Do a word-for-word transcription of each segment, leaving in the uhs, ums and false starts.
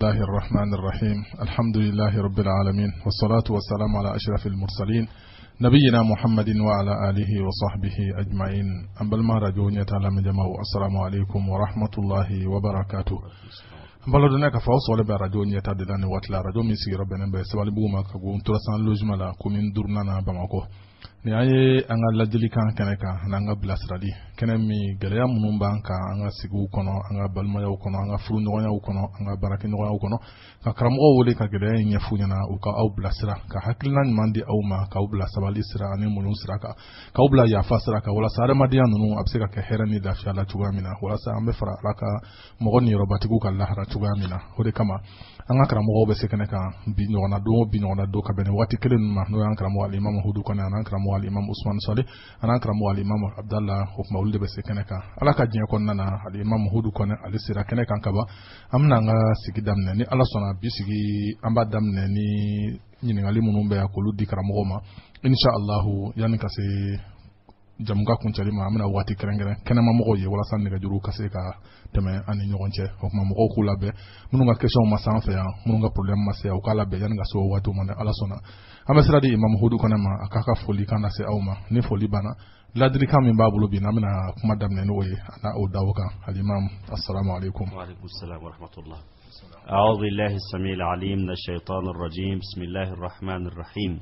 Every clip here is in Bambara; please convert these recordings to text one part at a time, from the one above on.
الله الرحمن الرحيم الحمد لله رب العالمين والصلاة والسلام على أشرف المرسلين نبينا محمد وعلى آله وصحبه أجمعين أنبل ما رجوني تعالى من جماعة السلام عليكم ورحمة الله وبركاته بلدنا كفاوس ولا برجوني تعالى داني واتلا رجومي سير ربنا بسوالي بوما كقول ترسان لجملا كومين دورنا بماكو ni aye anga ladili kan kaneka nanga blasrali kenemi geleya munun banka anga sigu kono anga balmaya kono anga furu nyonya kono anga baraki nyonya kono ka karamo wole ka geleya nyefunya na uka au blasra ka hakilna mandi au ma ka ubla sabali sira ane munun sira ka ka ubla ya fasra ka wala sare madiya nunu abseka ka herani da fiala tugamina wala sa ambe fara alaka mogoni robatiku ka lahara tugamina hode kama anga karamo be sekene ka bi nyona do bi nyona do ka bene wati kelen ma no anga karamo al imam hudu kana anga karamo al imam Usman Saleh ana karamo al imam Abdallah hukma ulde be sekene ka alaka jinya kon nana al imam hudu kana al sira kene kan kaba amna nga sigidam ne ni ala sona bisigi amba dam ne ni nyini ngali munumbe ya kuludi karamo ma insha Allah yani kase jamuga kuncali ma amna wati kerengere kena ma mogo ye wala sanne ga juru kase ka teme ani nyogonche hokma mogo kula be mununga question ma sanfe ya mununga problem ma se ukala be yani ga so watu mane ala sona amesra di imam hudu kana ma akaka foli kana se awma ni foli bana ladri kam min babulu bi namna kuma damne no ye ana o dawka al imam assalamu alaikum wa alaikum assalam wa rahmatullah a'udhu billahi as-sami'il 'alim minash shaitanir rajim bismillahir rahmanir rahim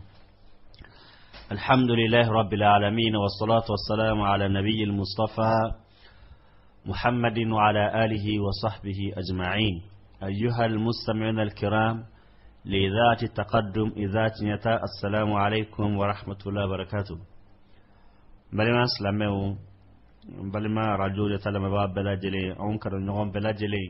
الحمد لله رب العالمين والصلاة والسلام على النبي المصطفى محمد وعلى آله وصحبه أجمعين أيها المستمعون الكرام لذات التقدم إذات نتا السلام عليكم ورحمة الله وبركاته بلما سلامه بلما رجل يتلم باب بلاجلي أنكر النغم بلاجلي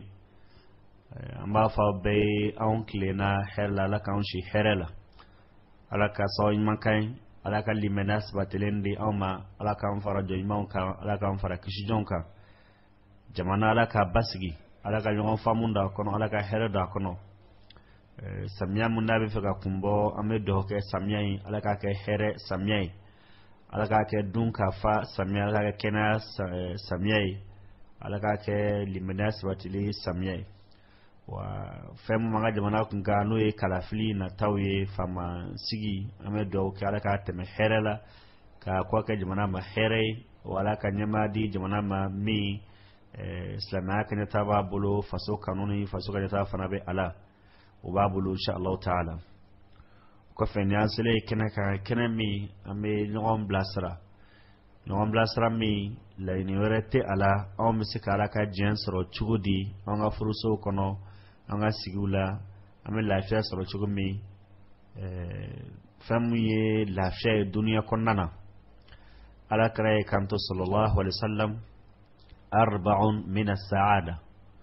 أما فبي أنكلنا حرلا لك أنشي حرلا لك صوين مكاين alaka limenas batelendi ama alaka mfara joimanka alaka mfara kishijonka jamana alaka basigi alaka nyon famunda kono alaka hereda kono e, samia munabe feka kumbo amedo ke samia alaka ke here samia alaka ke dunka fa samia alaka kena samia alaka ke limenas batili samia wa femu manga jamana kunga no e kalafli na tawye fama sigi amedo ke alaka teme herela ka kwa ke jamana ma here wala ka nyama di jamana ma mi eh, islama ka nyata ba bulu faso kanuni faso ka nyata fana be ala o ba bulu insha Allah taala ko fenya asle kena ka kena mi ame nyom blasra nyom blasra mi la ni werete ala o mi sikala ka jensro chugudi on ga furuso kono anga sigula ame lafiya soro chugumi eh famu ye lafiya dunia konnana ala kare kanto sallallahu alaihi wasallam arba'un min as-sa'ada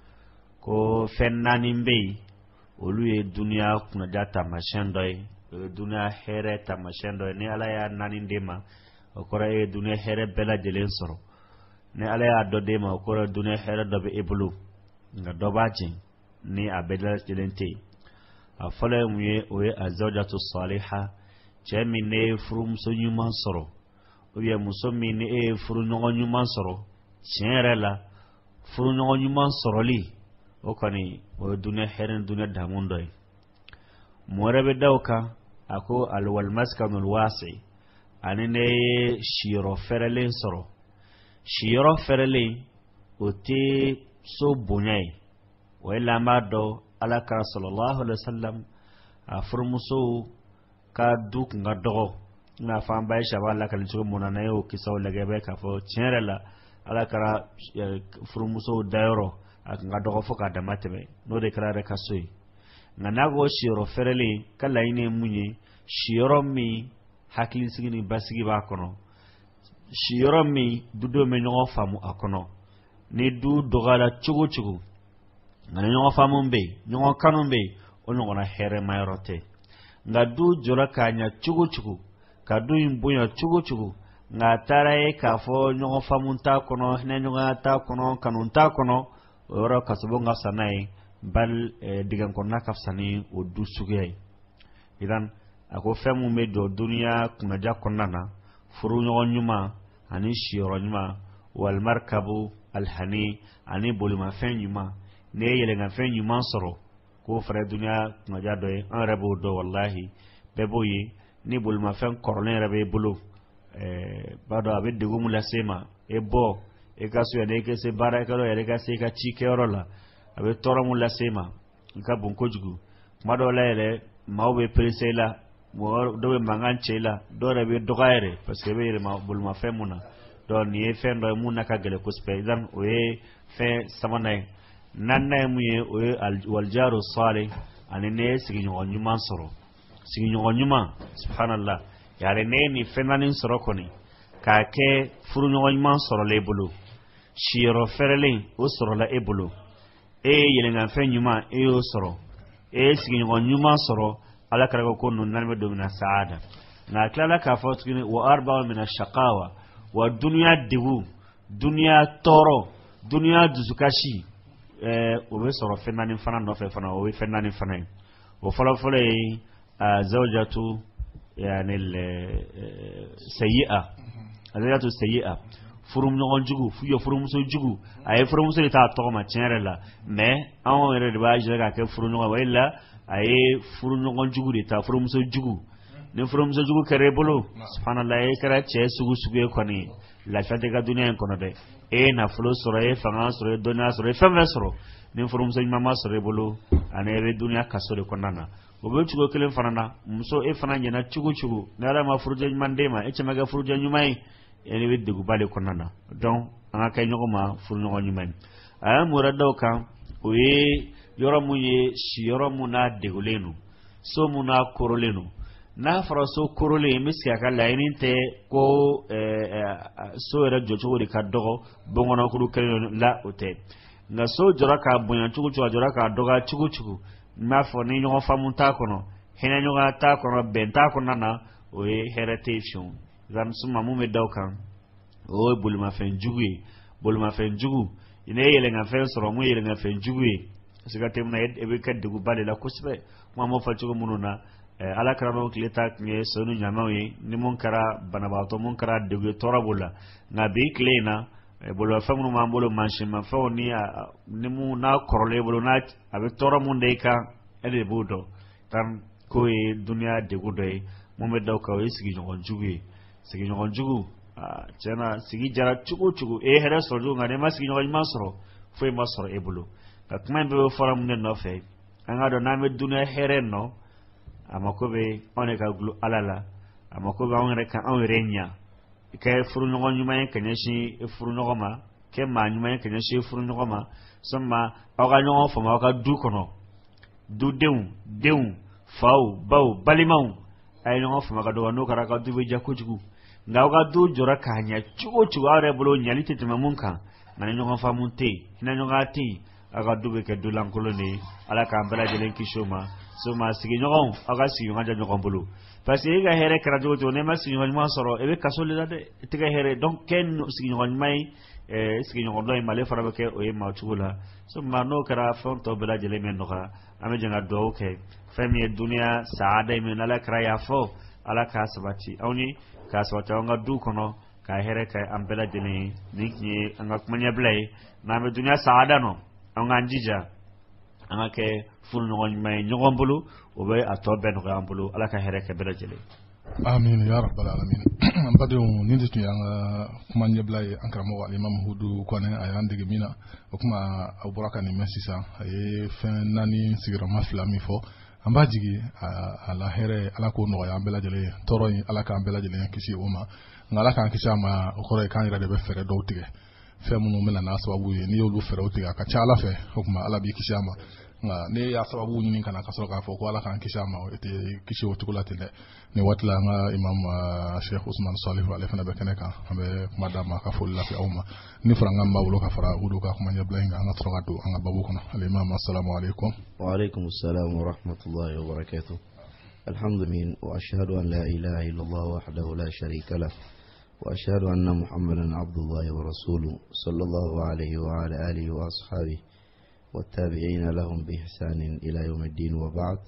ko fennani mbe oluye dunia kuna data mashendoy dunia here ta mashendoy ne ala ya nani ndema okora e dunia here bela jelen soro ne ala ya dodema okora dunia here dobe ebulu nga dobaje ni abedal jelente afala muye oye azawjatu salihah jemi ne furu so nyuma soro oye musomi ne e furu no nyuma soro chenrela furu no nyuma soro li okani o dunya heren dunya damundo morebe dawka ako alwal maskanul wasi anene shiro ferele soro shiro ferele oti so bunyai wala mado alaka sallallahu alaihi wasallam afurmuso ka duk ngado na famba shaba alaka licho monana yo kisaw lagebe ka fo chenrela alaka furmuso dairo ak ngado fo ka damatebe no de kala ka soyi nganago shiro fereli kala ine munye shiro mi hakili sigini basigi ba kono shiro mi dudo me nyo famu akono ni du dogala chugu chugu ngana nyongo famumbe nyongo kanumbe onyo na here mayrote ngadu jola kanya chugu chugu kadu imbunya chugu chugu ngatarae kafo nyongo famunta kono ne nyongo ta kono kanunta kono ora kasubonga sanai bal e, digan konna kafsani o dusugay idan ako femu me do dunya kuna jakonna na furu nyongo nyuma ani shiro nyuma wal markabu al hani ani bolima fen nyuma ne yele nga fen nyuma soro ko fara dunya ma ja do en rebo do wallahi be boyi ni bul ma fen korne rebe bulu eh bado abe de gumu la sema e bo e kasu ya de ke se bara karo ya de ka se ka chike orola abe toro mu la sema nka bon kojugu mado la ele mawbe presela mo do be mangan chela do rebe do gaire parce que be ma bul ma fen muna do ni fen do muna ka gele ko spezan o e fe samanay nanna mu ye o wal jaru salih ani ne sigi nyuma soro sigi nyuma subhanallah yare ne ni fenanin soro koni ka ke furu nyuma soro le bulu shiro ferelin o soro la e bulu e yelenga fe nyuma e o soro e sigi nyuma soro ala karago konu nanme domina saada na klala ka fotuni wa arba min ash-shaqawa wa dunya digu dunya toro dunya duzukashi eh o be soro fenanin fana no fe fana o be fenanin fana o folo folo e zawjatu yani al sayyi'a zawjatu sayyi'a furum no jugu fuyo furum so jugu ay furum so ta to ma chenre la mais an re de ba jega ke furum no wala ay furum no jugu de ta furum so jugu ne furum so jugu kare bolo subhanallah e kara che sugu sugu ko ni la fate ga dunya ko no de e na flo soro e fanga soro e dona soro e femme soro ne furum so mama soro bolo ane re dunya kasore ko nana o be chugo kelen fanana muso e fana nyana chugo chugo na la ma furuje mandema e chamaga furuje nyumai ene be de gubale ko nana donc anga kay nyoko ma furu nyoko nyumai a murado kan o e yoro mu ye shi yoro mu na degulenu so mu na korolenu na fara so korole miska ka lainin te ko so era jocho de ka dogo bongono ko kelen la ote nga so jora ka bonya chugo chugo jora ka doga chugo chugo ma fo ni nyoko famunta kono hena nyoko ta kono benta kono na o e heritation zam suma mu me dawkan o bulma fen jugu bulma fen jugu ine yele nga fen soro mu yele nga fen jugu siga temna ed ebe kadde gu bale la kusbe mo mo fa chugo mununa ala karano kleta nye sonu nyamawi ni mon kara banabato mon kara de torabula na bi klena bolo famu mambolo manshima fa ni ni mu na korole bolo na abe toramu ndeka ede budo tan ko e dunya de gudoy momme daw ka e sigi ngon jugu sigi ngon jugu chena sigi jara chugu chugu e hera soju ngane ma sigi ngon masro foi masro e bolo ka kuma be forum ne no fe anga do na me dunya hereno amakobe oneka glu alala amakobe onre ka onrenya ke furu ngon nyuma ke nyeshi furu ngoma ke ma nyuma ke nyeshi furu ngoma somma oga nyon fo ma oga du kono du deun deun fau bau balimau ay nyon fo ma ga do no kara ka du be jakujugu nga oga du jora ka nya chugo chugo are bolo nyali tete mamunka na nyon fa munte na nyon ati aga du be ke du lankolo ni ala ka ambala jelen kishoma so ma sigi nyon aga sigi nga nyon bolo parce que ga here kara jojo ne ma sigi nyon ma soro e be kasole la de tiga here donc ken sigi nyon mai e sigi nyon do male fara be ke o e ma chula so ma no kara fon to bela jele men no ka ame janga do ke fami dunia saada men ala kara ya fo ala ka sabati awni ka sabati nga du kono ka here ka ambela jele ni ni anga kumanya blay na me dunia saada no anga njija anga ke ful no mai nyon bulu o be atobe no gambulu ala ka here ka bela jele amin ya rabbal alamin ambadu nindi tu yang kumanya blay ankramo wa imam hudu kone ayande gemina okuma aburaka ni mesisa e fen nani sigira maflami fo ambajigi ala here ala ko no ya bela jele toro ala ka bela jele kisi uma ngala kan kisa ma okore kan ira de be fere do tige fe munu mena na sababu ni yolu fere o tige ka chala fe okuma ala bi kisi ama nga ne ya sababu nyini kana kasoro ka fo ko ala kan kisa ma ete kisi o tukula tele ne watla nga imam Sheikh Usman Salih wala fana be keneka ambe madama ka fo la fi awma ni franga mawlo ka fara udu ka kuma nyabla nga nga troga do nga babu kono al imam assalamu alaykum wa alaykum assalam wa rahmatullahi wa barakatuh alhamdulillah wa ashhadu an la ilaha illa allah wahdahu la sharika lah wa ashhadu anna muhammadan abdullahi wa rasuluhu sallallahu alayhi wa ala alihi wa ashabihi والتابعين لهم بإحسان إلى يوم الدين وبعد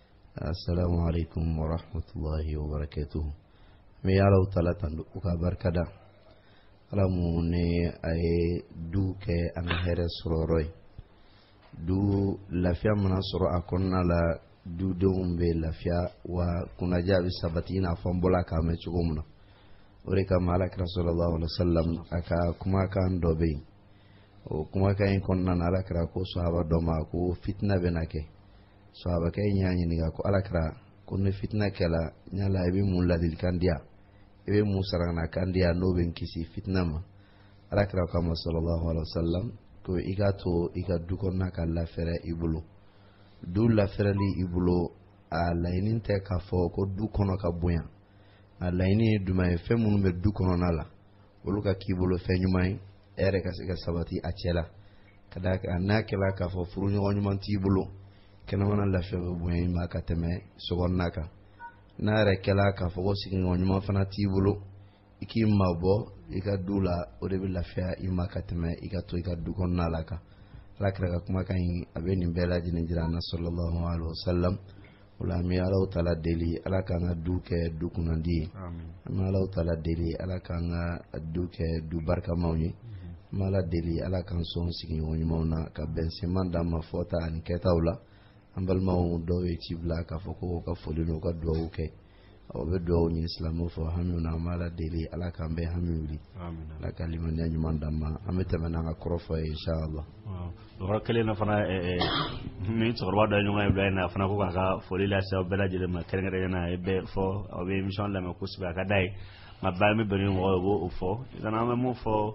السلام عليكم ورحمة الله وبركاته ميالو تلاتان وكبر كدا راموني أي دوك أنهر سروروي du lafiya mana sɔrɔ a kɔnɔna la dudenw bɛ lafiya wa kunnaja bɛ sabati i n'a fɔ n bɔla k'a mɛn cogo min na o de kama alakira sallallahu alaihi wasallam a ka kumakan dɔ bɛ yen o kumakan in kɔnɔna na alakira ko sahaba dɔ ma ko fitina bɛna kɛ sahabakɛ in y'a ɲininka ko alakira ko ni fitina kɛla ɲala i bɛ mun ladilikan di yan i bɛ mun saranakan di yan n'o bɛ n kisi fitina ma alakira kama sallallahu alaihi wasallam ko i ka to i ka du kɔnɔna ka lafɛrɛ i bolo du lafɛrɛli i bolo a laɲini tɛ k'a fɔ ko du kɔnɔ ka bonya a laɲini ye jumɛn ye fɛn minnu bɛ du kɔnɔna la olu ka k'i bolo fɛn ɲuman ye e yɛrɛ ka se ka sabati a cɛ la ka d'a kan n'a kɛla k'a fɔ furuɲɔgɔn ɲuman t'i bolo kɛnɛmana lafiya bɛ bonya i ma ka tɛmɛ sokɔnɔna kan n'a yɛrɛ kɛla k'a fɔ ko sigiɲɔgɔn ɲuman fana t'i bolo i k'i mabɔ i ka du la o de bɛ lafiya i ma ka tɛmɛ i ka to i ka du kɔnɔna la kan alakira ka kumakan in a bɛ nin bɛɛ lajɛlen jira an na sallallahu alaihi wasallam o la an bɛ Alahu taala deli ala k'an ka du kɛ du kunnandi ye an bɛ Alahu taala deli ala k'an ka du kɛ du barikamaw ye an bɛ Ala deli ala k'an sɔn sigiɲɔgɔn ɲumanw na ka bɛnseman d'an ma fɔta ani kɛtaw la an balimaw dɔw ye ci bila k'a fɔ ko ka foli n'u ka dugawu kɛ o bɛ dugawu ɲini silamɛw fɛ hamiw na an bɛ Ala deli ala k'an bɛɛ hami wuli ala ka limaniya ɲuman d'an ma an bɛ tɛmɛ n'an ka kɔrɔfɔ ye inshallah yɔrɔ kelen na fana min cɛkɔrɔba dɔ ye ɲɔgɔn ye bila yen na fana ko k'a ka foli lase aw bɛɛ lajɛlen ma kɛrɛnkɛrɛnnen na a ye bɛɛ fɔ aw bɛ émission lamɛn kosɛbɛ a ka d'a ye nka baara min bɛnnen mɔgɔ ye o b'o fɔ kana an bɛ mun fɔ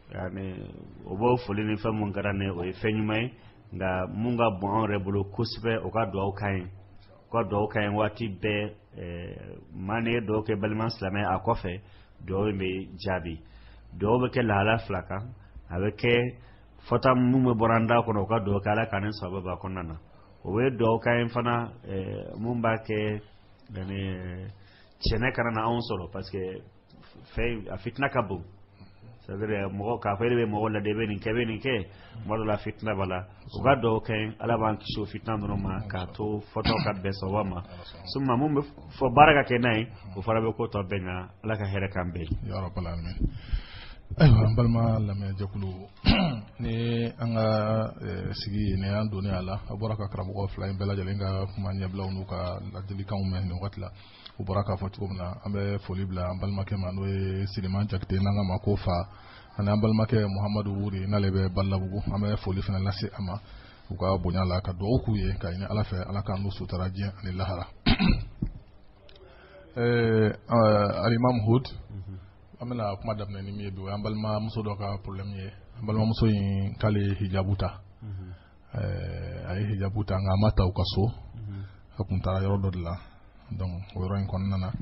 o b'o foli ni fɛn mun kɛra ne o ye fɛn ɲuman ye nka mun ka bon anw yɛrɛ bolo kosɛbɛ o ka dugawu k'an ye o ka dugawu k'an ye waati bɛɛ maa ni ye dugawu kɛ balima silamɛ a kɔfɛ dugawu in bɛ jaabi dugawu bɛ kɛ lahala fila kan a bɛ kɛ fɔta mun bɛ bɔra an da kɔnɔ o ka dugawu kɛ ala ka ne sababa b'a kɔnɔna na o bɛ dugawu k'an ye fana mun b'a kɛ tiɲɛ kana na anw sɔrɔ parce que fɛn a fitina ka bon c'est à dire mɔgɔ k'a fɔ e de bɛ mɔgɔ lade i bɛ nin kɛ i bɛ nin kɛ tuma dɔ la fitina b'a la o ka dugawu kɛ ala b'an kisi o fitina ninnu ma k'a to fɔtaw ka bɛn sababa ma suma mun bɛ fɔ baara ka kɛ n'a ye o fana bɛ ko tɔ bɛn ɲa ala ka hɛrɛ k'an bɛɛ ye. Ya Rabbal Alamin. Ayiwa an balima lamɛnjɛkulu ni an ka sigi ni an donni a la a bɔra ka karamɔgɔ fila in bɛɛ lajɛlen ka kuma ɲɛbilaw n'u ka ladilikanw mɛn nin waati la u bɔra k'a fɔ cogo min na an bɛ foli bila an balimakɛ ma n'o ye Siliman Jakite n'an ka ma ko fa ani an balimakɛ Muhamadu Wuri n'ale bɛ Balabugu an bɛ foli fana lase a ma u ka bonya la ka dugawu k'u ye ka ɲini ala fɛ ala k'an n'u sutura diɲɛ ani lahara. Alimam Hud an bɛna kuma daminɛ ni min ye bi o ye an balimamuso dɔ ka problème ye an balimamuso in k'ale hijabu ta a ye hijabu ta nka a ma ta u ka so a kun taara yɔrɔ dɔ de la donc o yɔrɔ in kɔnɔna na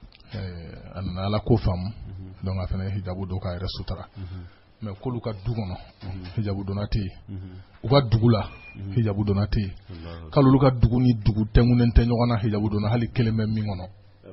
a nana ala ko faamu donc a fana ye hijabu dɔ k'a yɛrɛ sutura mais k'olu ka du kɔnɔ hijabu donna tɛ yen u ka dugu la hijabu donna tɛ yen k'alolu ka dugu ni dugu tɛnkunnen tɛ ɲɔgɔn na hijabu donna hali kelen bɛ min kɔnɔ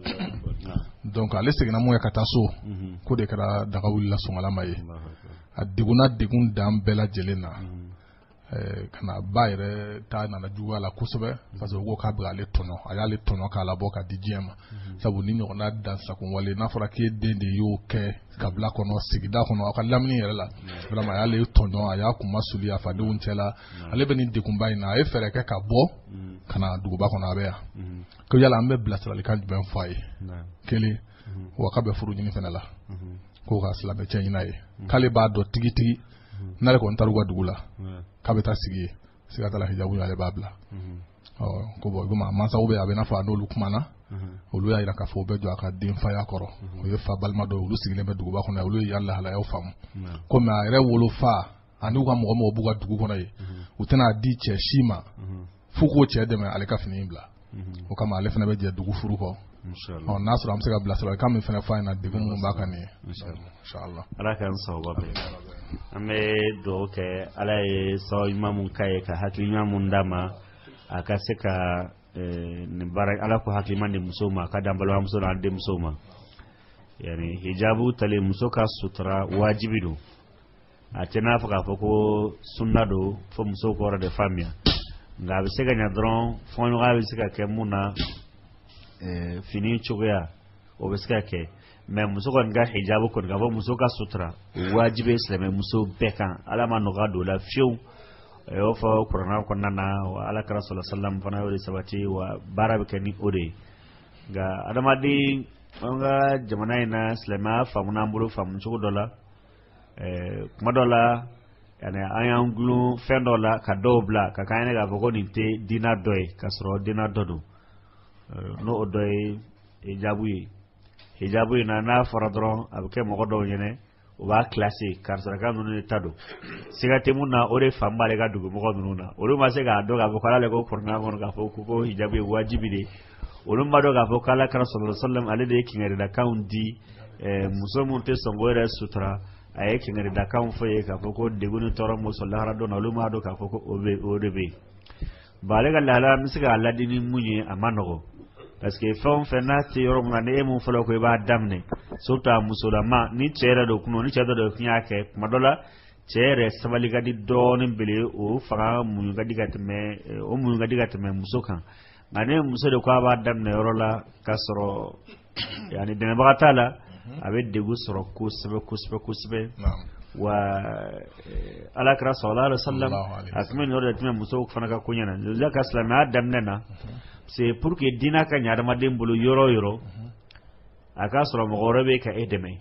donc ale seginna mun ye ka taa so ko de kɛra daga wulila sɔngɔlama ye a degunna degun dan bɛɛ lajɛlen na kana ba yɛrɛ ta nana juguya la kosɛbɛ parce que u ko k'a bɛ ale tɔɲɔ a y'ale tɔɲɔ k'a labɔ ka di diɲɛ ma sabu ni ɲɔgɔnna dansakun wale n'a fɔra k'e den de y'o kɛ kabila kɔnɔ sigida kɔnɔ aw ka lamini yɛrɛ la vraiment a y'ale tɔɲɔ a y'a kun masuli a fadenw cɛla ale bɛ nin degunba in na a ye fɛɛrɛ kɛ ka bɔ ka na duguba kɔnɔ a bɛ yan ko yala an bɛ bilasiralikan jumɛn fɔ a ye kelen wa k'a bɛ furu ɲini fana la k'o ka silamɛ cɛ ɲini a ye k'ale b'a dɔn tigitigi n'ale kɔni taara u ka dugu la k'a bɛ taa sigi ye siga t'a la hijabu ale b'a bila ko bon komi a mansaw bɛ a bɛ n'a fɔ a n'olu kumana olu y'a jira k'a fɔ u bɛ jɔ a ka denfaya kɔrɔ o ye fa balima dɔ olu sigilen bɛ duguba kɔnɔ olu ye yan lahalayaw faamu komi a yɛrɛ wolofa ani u ka mɔgɔ mɔgɔ b'u ka dugu kɔnɔ ye u tɛna di cɛ si ma fo k'o cɛ dɛmɛ ale ka fini bila o kama ale fana bɛ jɛ dugu furu kɔ ɔ n'a sɔrɔ an bɛ se ka bilasiralikan min fana f'a ɲɛna degun minnu b'a kan nin ye inshallah ala k'an sababa bɛn an bɛ dugawu kɛ ala ye sababu ɲuman mun k'a ye ka hakili ɲuman mun d'a ma a ka se ka nin baara ala ko hakilima di musow ma a ka di an balimamuso n'an denmusow ma yani hijabu talen muso ka sutura wajibi don a tɛ n'a fɔ k'a fɔ ko sunna don fo musow k'o yɔrɔ de faamuya nka a bɛ se ka ɲɛ dɔrɔn fɔɲɔgɔnya bɛ se ka kɛ mun na fini cogoya o bɛ se ka kɛ mais muso kɔni ka hijabu kɔni ka fɔ muso ka sutura wajibi silamɛ muso bɛɛ kan ala ma nɔgɔya don la fiyewu e o fo qur'an ko nana wa ala ka rasul sallam fana wori sabati wa barabe kani ode ga adama di nga jamana ina slema famuna mbulu famu chugo dola eh kuma dola yani ayanglu fendola ka dobla ka kayne ga boko ni te dina doy kasro dina dodu no odoy hijabu hijabu na na faradron abke mo godo nyene o ba classique car ça ga no tado sigate munna ore fambale ga dugu mo godo nuna ore ma se ga do ga boko ala ko porna gon ga foko ko hijabu wajibi de ore ma do ga boko ala kar sallallahu alaihi wasallam ale de kingere da kaundi musomun te songore sutra aye kingere da kaun foye ka foko de gunu toro mo sallallahu do na luma do ka foko obe odebe bale ga lala misiga ala dini munye amanogo parce que fon fenati yoro ngane e mun folo ko ba damne surta musulama ni chere do kuno ni chere do nyake madola chere sabali gadi do ni bele o fara mun gadi gatme o mun gadi gatme musokan ngane muso de ko ba damne yoro la kasro yani de bagatala abe degu soro kusbe kusbe kusbe wa ala kra sallallahu alaihi wasallam akmen yoro de muso fana ka kunyana zaka islama damne na c'est pour que dina ka nyaada madem bulu yoro yoro aka soro mo gorobe ka edeme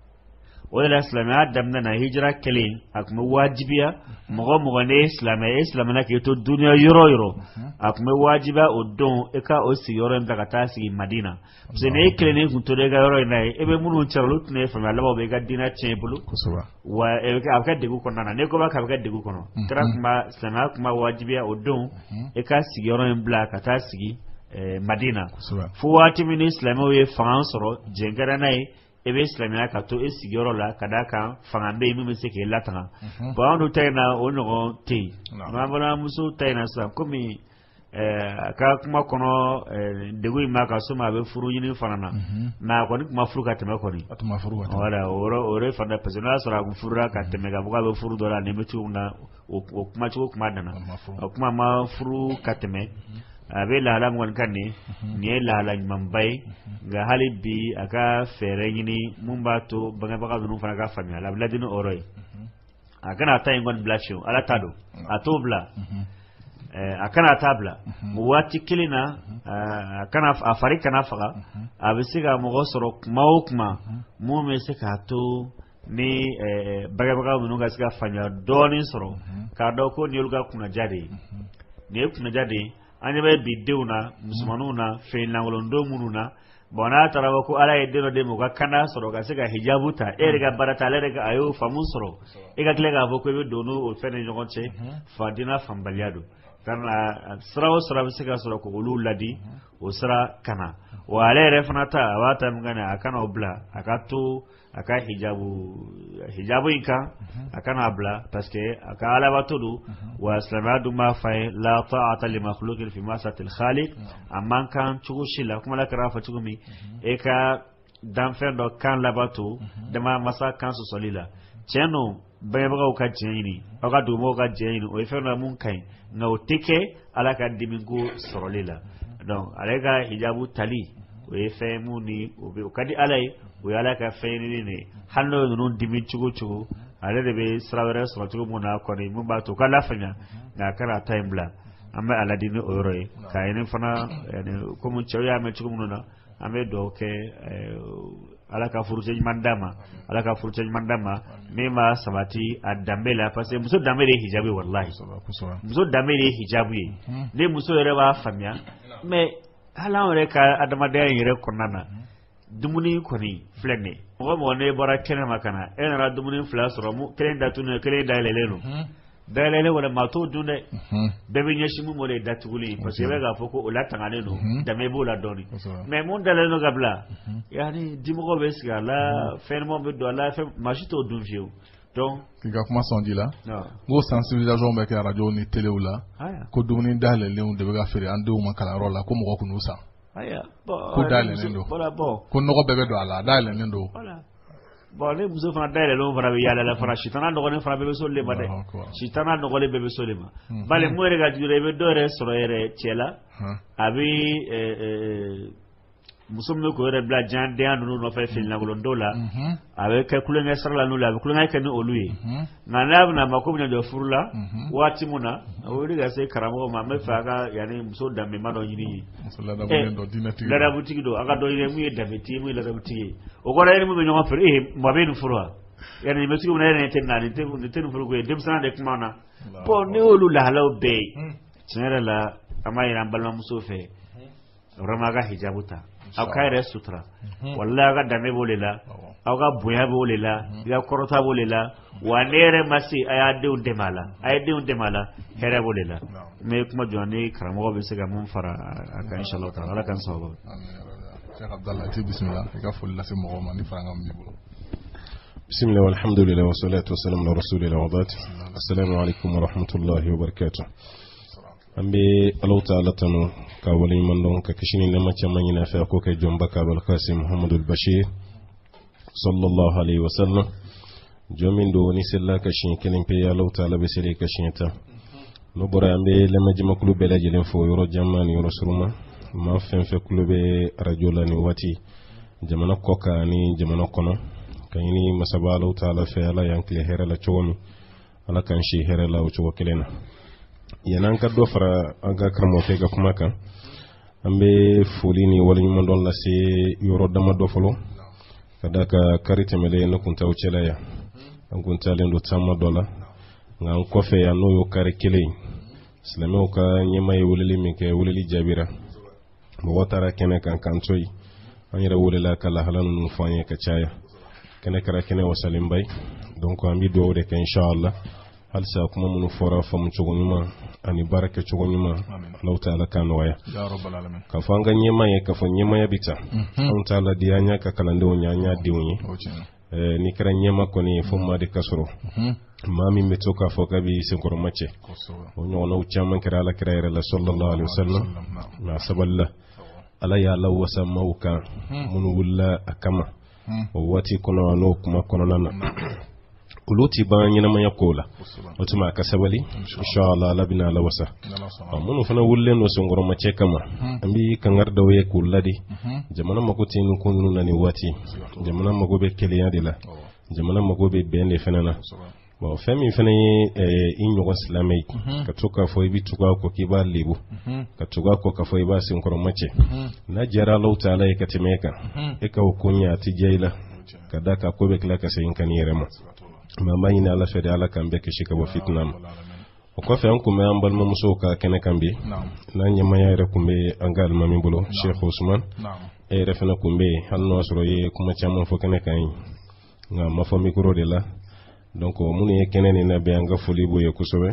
wala islam adam na hijra kelin ak mo wajibiya mo mo ne islam islam na ke to dunya yoro yoro ak mo wajiba o don e ka o si yoro ndaga ta si madina se ne kelene kun to de ga yoro na e be munu charlut ne fa mala be ga dina chen bulu wa e ka ka de ko nana ne ko ba ka ga de ko no trak ma islam ak ma wajibiya o don e ka si yoro en bla ka ta si madina fu wati min islam o e france ro jengara nai ebe islamia ka to esigoro la kadaka fangande mi meseke latanga bo ando tayna ono te ma bana musu tayna sa komi eh ka kuma kono degu ma ka suma be furu yini fanana na ko ni kuma furu ka teme ko ni atuma furu wa wala oro ore fanda pesona sura ku furu ka teme ga buga be furu dola ne metu na o kuma chu kuma dana o kuma ma furu ka teme abe la la mon kanne ni la la mambai ga halibi aka fere yini mumbato banga baka dunu fana ga famia la bladino oroi akana ta ingon blasho ala tado atobla eh akana tabla muwati kilina akana afarika nafaga abisiga mogosoro maukma mume sekato ni baga baga dunu ga siga famia doni soro kado ko niulga kuna jadi ne kuna jadi anya be bidewna musmanuna feelangolondo mununa bona tarawa ko ala edeno de muga kana soro ga siga hijabuta erga barata lerga ayo famun soro ega klega boko be donu o fene jonche fadina fambaliado kana srawo sra siga soro ko ululadi o sra kana wa ale refanata wata mngana akana obla akato aka hijabu hijabu inka akana abla parce que aka ala batudu wa islamadu ma fa la ta'ata li makhluqin fi masati al khaliq amman kan chugushila kuma la karafa chugumi eka danfer do kan la batu dama masa kan so solila cheno beba ka jeni aka du mo ka jeni o ifena mun kai na otike ala ka dimingu solila donc alega hijabu tali o efemu ni o kadi alai o yala ka feyni ne hanno non dimi chugo chugo ale de be srawere so chugo mona ko ni mumba to kala fanya na kala time bla amma ala dini o yoroy kayene fana yani ko mun chawya me chugo mona ame do ke ala ka furuje mandama ala ka furuje mandama mema samati adambela parce que muso damele hijabi wallahi muso damele hijabi ne muso yere ba famia mais ala ore ka adama de yere konana dumuni koni flenne mo mo ne bora kene makana enra dumuni fla soro mu kelen datune kelen dalelelo dalele wala mato dunde bebe nyeshimu mo le datuguli parce que ga foko o latangane no dame bo la doni mais mon dalelo gabla yani dimogo besga la fermo be do la fe machito dunfio donc kiga kuma sondi la go sensibilisation be ka radio ni télé wala ko dumuni dalele on de ga fere ande o makala rola ko mo ko nusa aya bo ko dalele ndo voilà bon ko no ko bebe do ala dalele ndo voilà bon les muso fana dalele lo fana be yala la fana shitana no ne fana be so le ma de shitana no le be so le ma bale mo re ga jure be do re soro ere chela abi musomme ko yere bla jande anu no fa fil na golo dola avec kulen ngasar la nula avec kulen ngake ni oluye ngana na makobi na do furla wati muna wori ga sai karamo ma me fa ga yani muso da me mado yini musalla da bolen do dinati la da butiki do aga do yire mu yedda beti mu la da butiki o ko yere mu be nyoma fer e mo be nu furwa yani me tuki mu na yere ten na ni te ni te nu furgo e dem sana de kumana po ni olu la halaw be senera la amay ran balma muso fe ramaga hijabuta aw kayre sutra wallahi ga dame bolela aw ga boya bolela ya korota bolela wanere masi aya de unde mala aya de unde mala here bolela me kuma joni karamo be sega mun fara aka inshallah taala kan sawo Cheikh Abdallah ti bismillah ka fulla se mo ma ni fanga mi bolo bismillah walhamdulillah wa salatu wassalamu ala rasulillah wa ba'd assalamu alaykum wa rahmatullahi wa barakatuh ambe Allah ta'ala tanu ka wali mandon ka kishini na mace manyina fa ko kai jomba ka bal qasim muhammadul bashir sallallahu alaihi wasallam jomin do ni sella ka shin kelin pe ya Allah ta'ala be sele ka shin ta no bora ambe le majima klube la jelen fo yoro jamani yoro suruma ma fen fe klube rajola ni wati jamana koka ni jamana kono kayini masaba Allah ta'ala fe ala yankle hera la chomi ala kan shi hera la o chowo kelena yanan ka do fara aga karamo fe ga kuma kan ambe folini wala ñu mondon la ci yoro dama do folo kada ka karite mele na kunta ucela ya an kunta le ndo tamma dola ngan ko fe ya no yo kare kele islamo ka nyema e wulili mi ke wulili jabira mo watara kene kan kan toy an yira wulila kala halanu nu fanye ka chaya kene kara kene wasalim bay donc ambi do de ka inshallah hal sa kuma mun fora fam chogonyuma ani baraka chogonyuma Allah ta'ala kan waya ya rabbal alamin ka fanga nyema ye ka fanya nyema ya bita Allah ta'ala dianya ka kalande wonya nya diwonyi eh ni kara nyema ko ni fumma de kasoro mami metoka foka bi senkoro mache onyo na uchama kira la kira ira la sallallahu alaihi wasallam ma saballa ala ya Allah wasa mauka mun wulla akama wati kono no kuma kono nana kuluti ban yana manya kola otuma ka sabali inshallah labina la wasa mun fana wulle no songoro mace kama ambi kangar da waye kulladi jamana makotin kunu nani wati jamana magobe keliya dila jamana magobe bende fenana bon fami fana eh inyo islamai ka tuka fo ibi tuka ko kiba lebu ka tuka ko ka fo iba sin koro mace na jara law ta'ala ka timeka e ka kunya tijaila kada ka ko be kala ka sayin kan yerema mama ina la fede ala kambe ke shika bo fitnam o ko fe an kuma an balma muso ka kene kambe na nyama ya re kumbe angal mami bolo Sheikh Usman e refena kumbe halno asro ye kuma chama fo kene kan nga mafo mikro de la donc mun ye kene ni na be anga foli bo ye kusobe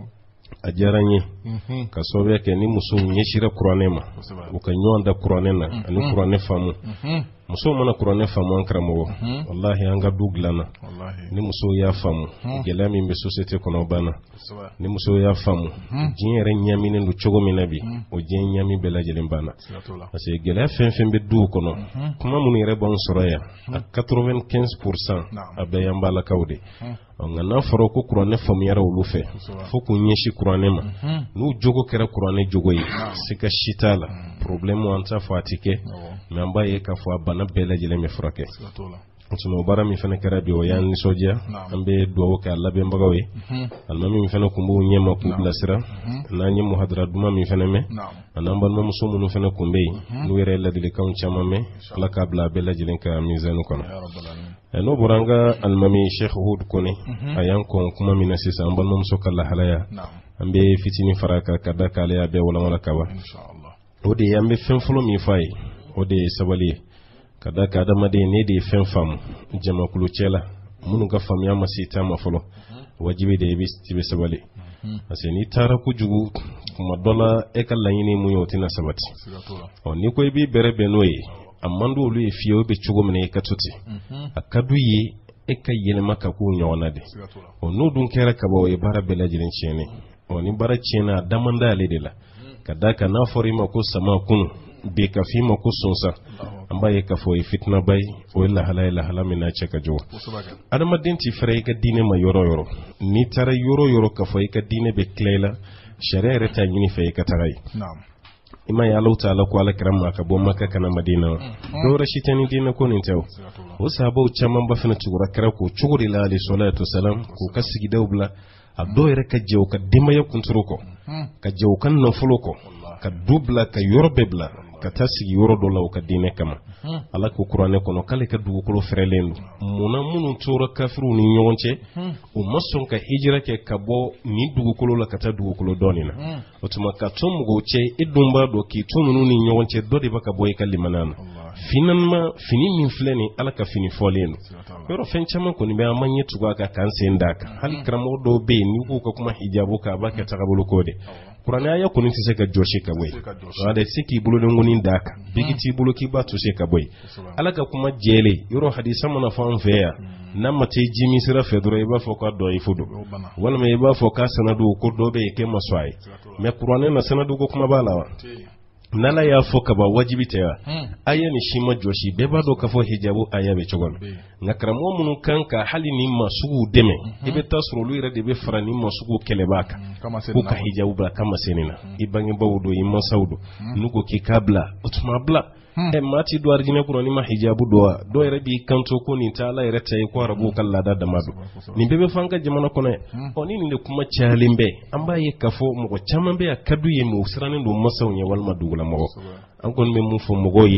a jaranye ka sobe ke ni muso nyeshira kuranema o ka nyonda kuranena ani kurane famu muso mana kurane famu an karamo wallahi anga duglana ni muso ya famu gelami be societe kono bana ni muso ya famu jinere nyami ne lu chogo minabi o jin nyami bela jelen bana parce gela fen fen be du kono kuma mun yere bon soroya a quatre-vingt-quinze pour cent abayamba la kawde on na faro ko kurane famu yara ulufe fo ko nyeshi kurane ma nu jogo kera kurane jogo yi sika shitala problème wanta fatike namba ye ka fo bana bela jele me frake tuno bara mi fana kera bi o yan ni soja ambe do ka Allah be mbagawe almami mi fana kumbu nyema ku blasira na nyi muhadara duma mi fana me anamba no musumu no fana kumbe nu were la dile kaun chama me la ka bla bela jele ka mizanu kono no buranga almami Sheikh Hud kone ayan ko kuma mi nasisa ambal mum sokalla halaya ambe fitini faraka kada kale ya be wala wala kawa inshallah odi yambe fen folo mi fay odi sabali kada kada made ne de fen fam jama kulu chela munu ga fam ya masita ma folo wajibi de bi tibe sabali aseni tara ku jugu kuma dola e kala yini mu yotina sabati o ni ko bi bere benoyi amman do lu e fiyo be chugo mene ka tuti akadu yi e ka yelma ka ku nyona de o no dun kera ka bo e bara bela jirin chene o ni bara chena damanda ale de la kada ka na fori ma ko sama kun be ka fi ma ko sonsa amba ye ka fo e fitna bay o la hala ila hala mina cheka jo adama denti fere ka dine ma yoro yoro ni tara yoro yoro ka fo e ka dine be klela sharere ta yini fe ka tarai na'am ima ya Allah ta'ala ko alakram ma ka bo makka kana madina do rashitani dina ko nin taw o sabo chaman ba fina tugura kara ko chuguri la ali salatu wasalam ko kasigi dawbla abdo yere ka jew ka dima yakunturu ko ka jew kan no fulo ko ka dubla ka yorbebla ka tasigi yoro do law ka dine kama ala ko qur'ane kono kale ka dugo ko frelendu muna munu tora kafiru ni nyonche o mason ka hijira ke kabo ni dugo ko la kata dugo ko donina o tuma ka tum go che idumba do ki tumunu ni nyonche do de baka boy kalimanana finanma fini min fleni ala ka fini folenu yoro fen chama ko ni be amanye tuga ka kanse ndaka hal kramo do be ni ko kuma hijabu ka ba ka tagabulu kode qur'ane aya ko ni tise ka joshi ka boy wada siki bulu de ngoni ndaka bigiti bulu ki ba to se ka boy ala ka kuma jele yoro hadisa mana fan feya namma te jimi sira fedro iba foka do ifudo wala me iba foka sanadu ko do be ke maswai me qur'ane na sanadu ko kuma balawa nala ya foka ba wajibi tewa aya ni shima joshi be ba do ka fo hijabu aya be chogon ngakramo mun kanka hali ni masugu deme ibe tasro lu ira de be frani masugu kelebaka ko ka hijabu bla kama senina ibangi bawdo yimma saudo nugo ki kabla utma bla e mati do arjine ko ni ma hijabu do do ira bi kanto ko ni tala ira tay ko rabu kala da damadu ni bebe fanka jamana ko ne oni ni kuma chalimbe amba ye kafo mo ko chamambe akadu ye mo sirane do masawnya wal madugula mo an kon me mu fo mo goyi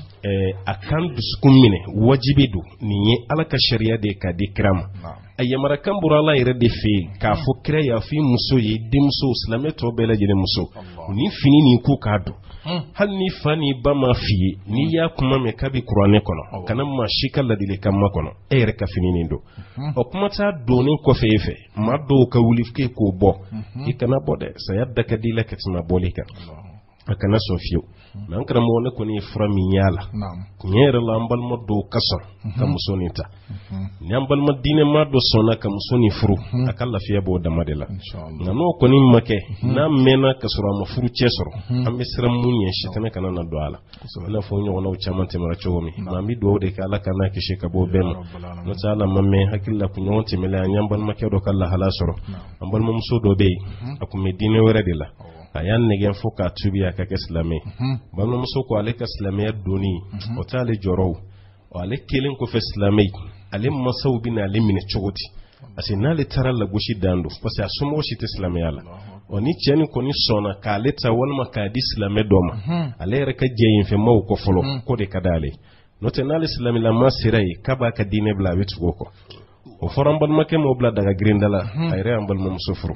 eh akan duskumine wajibidu ni ye alaka sharia de ka dikram ayyamara kan burala ira de fe ka fo kire ya fi muso ye dimso islame to bela jine muso ni fini ni ku kado hal ni fani ba ma fi ni ya kuma me kabi qur'ane kono kana ma shikalla dile kamma kono e ere ka fini ni do o kuma ta doni ko fefe ma do ka wulifke ko bo ikana bode sayadda ka dile ka tina bolika akana sofiyo nan kara mo ne ko ni frami yala nyere la ambal mo do kaso kam sonita ni ambal ma dine ma do sona kam soni furu akalla fiya bo da madela ngano ko ni make na mena kasura ma furu chesoro ambe sira munye shitana kana na do ala na fo nyo na uchamante mara chomi ma mi do de kala kana ke sheka bo bema no tala mamme hakilla ku nyonte mele nyambal make do kala halasoro ambal mo muso do be akume dine wera de la ayan negen foka tubiya ka islami bamna muso ko aleka islamiyya doni o tale joro o ale kelen ko fe islami ale masaw bina ale mine chogoti asina le taralla goshi dando parce que asumo shi te islamiyya la oni cheni ko ni sona ka le ta wal makadi islamiyya doma ale reka jeyin fe maw ko folo ko de kadale no tenal islamiyya la masirai kaba ka dine bla wetu ko o forambal make mo bla daga grindala ayre ambal mum sufru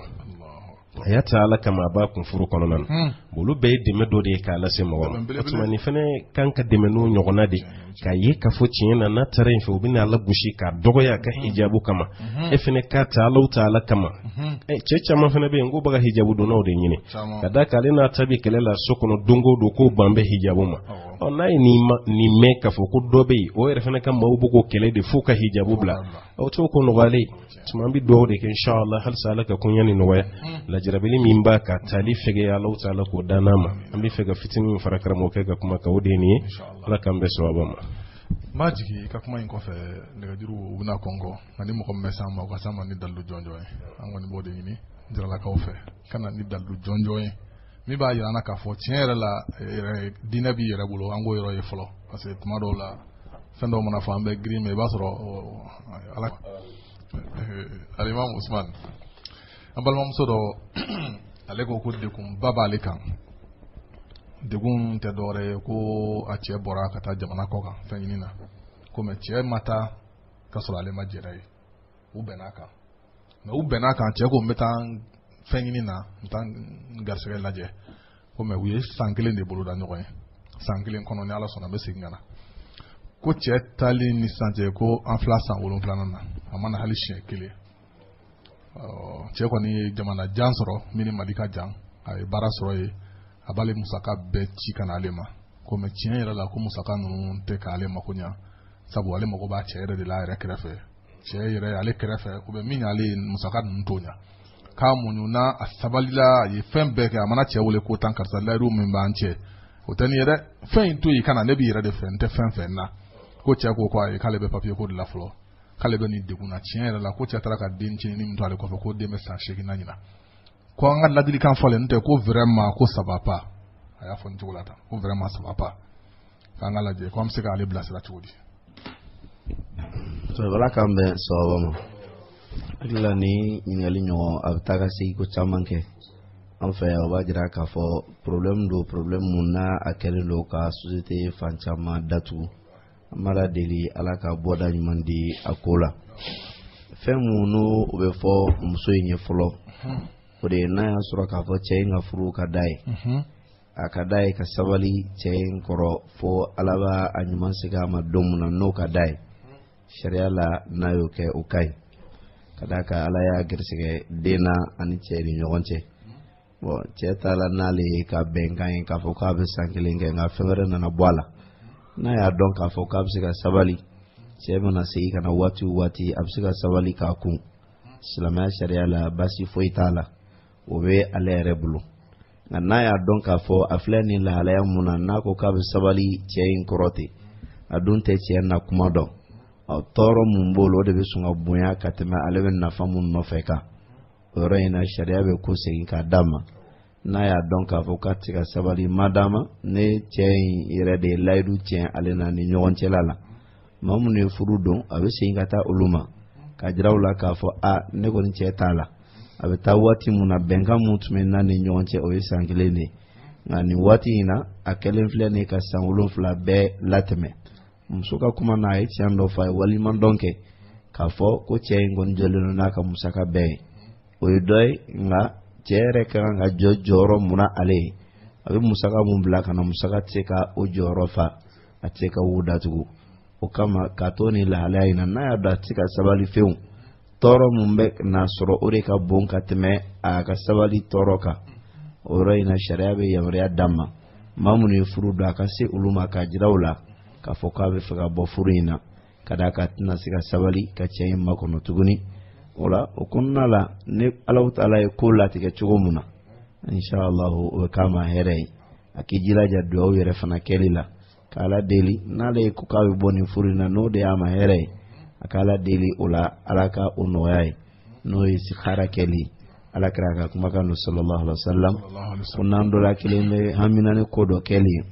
ayata ala kama ba kun furu kono nan bolu be deme do de ka la se mo otuma ni fene kanka deme no nyogona de ka ye ka fo tiena na tare fe obina la bushi ka dogo ya ka hijabu kama e fene ka ta ala ta ala kama e checha ma fene be ngo baga hijabu do no de nyine kada ka le na tabi kelela sokono dongo do ko bambe hijabu ma o nay ni ma ni me ka fo ko dobe o e fene kam mawbu ko kele de fuka hijabu bla o to ko no wale tuma bi do de ke inshallah hal salaka kun yani no waya la jirabili min ba ka tali fege ya Allah ta'ala ko danama ambi fega fitini farakar mo kega kuma ka wode ni ala kambe so abama majiki ka kuma in ko fe daga juru una kongo ngani mo ko mesa ma ko sama ni dalu jonjo e angoni bode ni dira la ka ofe kana ni dalu jonjo e mi ba yira na ka fo tiere la dina bi yere bulo ango yoro e folo parce que kuma do la fendo mo na fa ambe gri me ba soro ala al imam Usman ambal mom sodo aleko ko de kum baba lekan de gun te dore ko a che bora kata jamana ko kan fenina ko me che mata kasura le majirai u benaka na u benaka che ko metan fenina metan garsere laje ko me wi sankele de bolo da nyoy sankele kono ni ala sona be singana ko che tali ni sanje ko inflation wolon planana amana hali shekele che ko ni jamana jansoro mini malika jang ay barasoro e abale musaka be ci kanalema ko me cien yera la ko musaka nunu te kalema ko nya sabu ale mako ba chere de la rekrefe che yera ale krefe ko be min ale musaka nunu tonya ka munyu na asabalila ye fembe ka amana che wole ko tankar sa la ru min ba nche o tani yera fen to yi kana ne bi yera de fen te fen fen na ko che ko ko ay kale be papier ko de la flo kale be ni de kuna cien yera la ko che tara ka din chin ni mto ale ko ko de message ki na nyina ko nga ladili kan fole nte ko vraiment ko ça va pas a y'a fɔ nin cogo la tan ko vraiment ça va pas k'an ka lajɛ ko an bɛ se k'ale bilasira cogo di. Ala k'an bɛn sababa ma. Hakili la ni ɲininkali ɲɔgɔn a bɛ taa ka segin ko caman kɛ an fɛ yan o b'a jira k'a fɔ problème do problème mun n'a a kɛlen do ka société fan caman datugu an b'a deli Ala ka bɔda ɲuman di a ko la. Fɛn mun n'o o bɛ fɔ muso in ye fɔlɔ o de ye n'a y'a sɔrɔ k'a fɔ cɛ in ka furu ka d'a ye a ka d'a ye ka sabali cɛ in kɔrɔ fo Ala b'a a ɲuman segin a ma don mun na n'o ka d'a ye sariya la n'a y'o kɛ o ka ɲi ka d'a kan Ala y'a gɛrɛsɛgɛ den na ani cɛ ni ɲɔgɔn cɛ. Bon cɛ ta la n'ale ye ka bɛnkan ye k'a fɔ k'a bɛ san kelen kɛ nka fɛn wɛrɛ nana bɔ a la n'a y'a dɔn k'a fɔ k'a bɛ se ka sabali cɛ mana segin ka na waati o waati a bɛ se ka sabali k'a kun silamɛya sariya la basi foyi t'a la o bɛ ale yɛrɛ bolo nka n'a y'a dɔn k'a fɔ a filɛ ni lahalaya mun na n'a ko k'a bɛ sabali cɛ in kɔrɔ ten a dun tɛ cɛ na kuma dɔn ɔ tɔɔrɔ mun b'o la o de bɛ sɔn ka bonya ka tɛmɛ ale bɛ nafa mun nɔfɛ kan o yɔrɔ in na sariya bɛ ko segin k'a d'a ma n'a y'a dɔn k'a fɔ k'a tɛ se ka sabali ma d'a ma ne cɛ in yɛrɛ de ye layidu tiɲɛ ale na ni ɲɔgɔn cɛla la maa minnu ye furu dɔn a bɛ segin ka taa olu ma ka jira u la k'a fɔ a ne kɔni cɛ t'a la a bɛ taa waati mun na bɛnkan mun tun bɛ n'a ni ɲɔgɔn cɛ o ye san kelen de nka nin waati in na a kɛlen filɛ nin ka san wolonfila bɛɛ latɛmɛ muso ka kuma na a ye tiɲɛ dɔ fɔ a ye waliɲumandɔn kɛ k'a fɔ ko cɛ in kɔni jɔlen don n'a ka musaka bɛɛ ye o ye dɔ ye nka cɛ yɛrɛ ka kan ka jɔ jɔyɔrɔ mun na ale ye a bɛ musaka mun bila ka na musaka tɛ se ka o jɔyɔrɔ fa a tɛ se ka wo datugu o kama k'a to ni lahalaya in na n'a y'a dɔn a tɛ se ka sabali fewu tɔɔrɔ mun bɛ n'a sɔrɔ o de ka bon ka tɛmɛ a ka sabali tɔɔrɔ kan o yɔrɔ in na sariya bɛ yamaruya d'a ma maa minnu ye furu don a ka se olu ma k'a jira u la k'a fɔ k'a bɛ fɛ ka bɔ furu in na ka d'a kan a tɛna se ka sabali ka cɛ in makɔnɔ tuguni o la o kɔnɔna la ne Alahu Taala ye ko latigɛ cogo min na inshallah o bɛ k'a ma hɛrɛ ye a k'i jilaja duwawu yɛrɛ fana kɛli la k'Ala deli n'ale ye ko k'a bɛ bɔ nin furu in na n'o de y'a ma hɛrɛ ye a k'Ala deli o la Ala ka o nɔgɔya ye n'o ye istikhara kɛli Ala kɛra ka kumakan don sallallahu alaihi wa sallam ko n'an dɔ la kelen bɛ hamina ni ko dɔ kɛli ye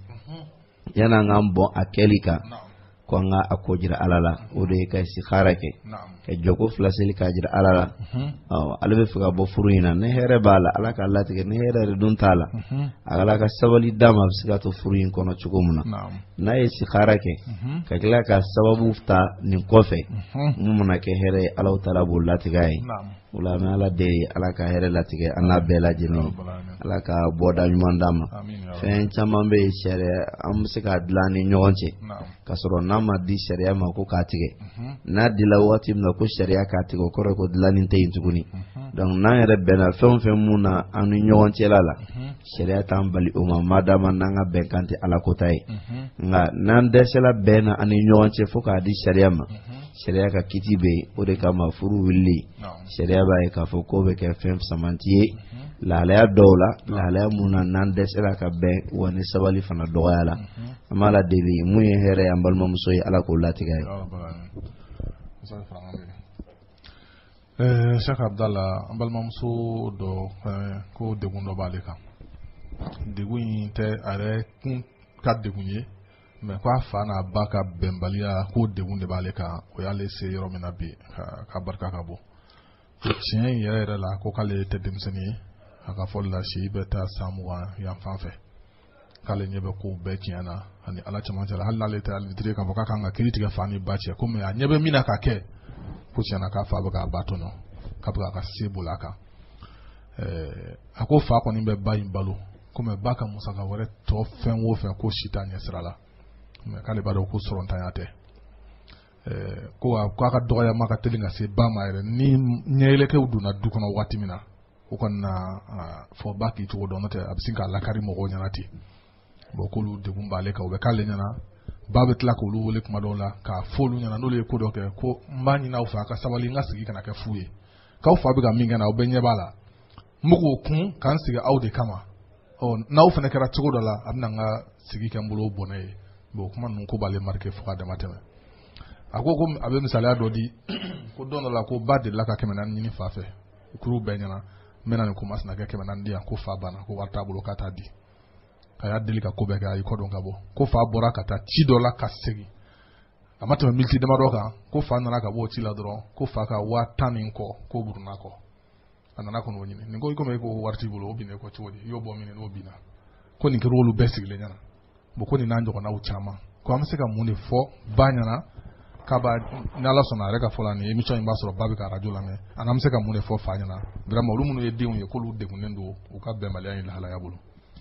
yan'an k'an bɔn a kɛli kan ko an ka a ko jira Ala la o de ye ka istikhara kɛ ka jɔko fila seli k'a jira Ala la ɔ ale bɛ fɛ ka bɔ furu in na ni hɛrɛ b'a la Ala k'a latigɛ ni hɛrɛ yɛrɛ dun t'a la a Ala ka sabali d'a ma a bɛ se ka to furu in kɔnɔ cogo min na n'a ye istikhara kɛ ka tila ka sababu ta nin kɔfɛ mun mana kɛ hɛrɛ ye Alahu Taala b'o latigɛ ye o la an bɛ Ala deli Ala ka hɛrɛ latigɛ an n'a bɛɛ lajɛlen Ala ka bɔda ɲuman d'a ma fɛn caman bɛ yen sariya an bɛ se k'a dilan ni ɲɔgɔn cɛ k'a sɔrɔ n'a ma di sariya ma ko k'a tigɛ n'a dila waati min na ko sariya k'a tigɛ o kɔrɔ ko dilanni tɛ yen tuguni donc n'an yɛrɛ bɛnna fɛn o fɛn mun na an ni ɲɔgɔn cɛla la sariya t'an bali o ma madama n'an ka bɛnkan tɛ Ala kota ye nka n'an dɛsɛla bɛn na an ni ɲɔgɔn cɛ fo k'a di sariya ma sariya ka kiti bɛ yen o de kama furu wulili sariya b'a ye k'a fɔ k'o bɛ kɛ fɛn samanti ye lahalaya dɔw la lahalaya mun na n'an dɛsɛla ka bɛn wa ni sabali fana dɔgɔya la an b'a la deli mun ye hɛrɛ ye an balimamuso ye Ala k'o latigɛ ye. Sheikh Abdallah an balimamuso dɔ ko degun dɔ b'ale kan degun in tɛ a yɛrɛ kun ka degun ye mais ko a fa n'a ba ka bɛnbaliya ko degun de b'ale kan o y'ale se yɔrɔ min na bi ka barika ka bɔ tiɲɛ in yɛrɛ yɛrɛ la ko k'ale tɛ denmisɛnnin ye a ka fɔli la si bɛ taa san mugan yan fan fɛ k'ale ɲɛ bɛ kow bɛɛ tiɲɛ na ani Ala cɛmancɛ la hali n'ale tɛ alimɛtiri k'a fɔ k'a kan ka kiiri tigɛ fa ni ba cɛ komi a ɲɛ bɛ min na ka kɛ ko tiɲɛna k'a fa bɛ k'a ba tɔɲɔ k'a bɛ k'a ka se boli a kan a ko fa kɔni bɛ ba in balo komi ba ka musaka wɛrɛ tɔ fɛn o fɛn ko si t'a ɲɛ sira la mais k'ale b'a dɔn ko sɔrɔntanya tɛ ko k'a ka dɔgɔyama ka teli ka se ba ma yɛrɛ ni ɲɛyɛlɛkɛw donna du kɔnɔ waati min na o kɔni na fɔ ba k'i cogo dɔn n'o tɛ a bɛ sin k'a lakari mɔgɔw ɲɛna ten bon k'olu degun b'ale kan o bɛ k'ale ɲɛna ba bɛ tila k'olu wele kuma dɔw la k'a fɔ olu ɲɛna n'olu ye ko dɔ kɛ ko n b'a ɲini aw fɛ a ka sabali n ka sigi kana kɛ fu ye k'aw fa bɛ ka min kɛ na aw bɛɛ ɲɛ b'a la n bɛ k'o kun k'an sigi aw de kama ɔ n'aw fana kɛra cogo dɔ la a bɛ na n ka sigi kɛ n bolo bɔnɛ ye bon kuma ninnu ko b'ale marqué fo ka dama tɛmɛ a ko ko a bɛ misaliya dɔ di ko don dɔ la ko ba delila ka kɛmɛ naani ɲini fa fɛ kuru bɛɛ ɲɛna n bɛna nin ko masina kɛ kɛmɛ naani di yan ko fa banna ko wari t'a bolo k'a t'a di a y'a deli ka ko bɛɛ kɛ a y'i kɔ don ka bɔ ko fa bɔra ka taa ci dɔ la ka segin a ma tɛmɛ miniti damadɔ kan ko fa nana ka bɔ o ci la dɔrɔn ko fa ka waa tan nin kɔ ko buruna kɔ a nana kɔnɔ o ɲini nin ko i komi e ko wari t'i bolo o binna kɔ cogo di i y'o bɔ min n'o binna ko nin kɛra olu bɛɛ sigilen ɲɛna bon ko nin n'a ɲɔgɔnnaw caman ko an bɛ se ka mun de fɔ ba ɲɛna k'a b'a ni Ala sɔnna a yɛrɛ ka fɔ la nin émission in b'a sɔrɔ ba bɛ ka radio lamɛn ani an bɛ se ka mun de fɔ fa ɲɛna vraiment olu minnu ye denw ye k'olu degunnen don u ka bɛnbaliya in lahalaya bolo.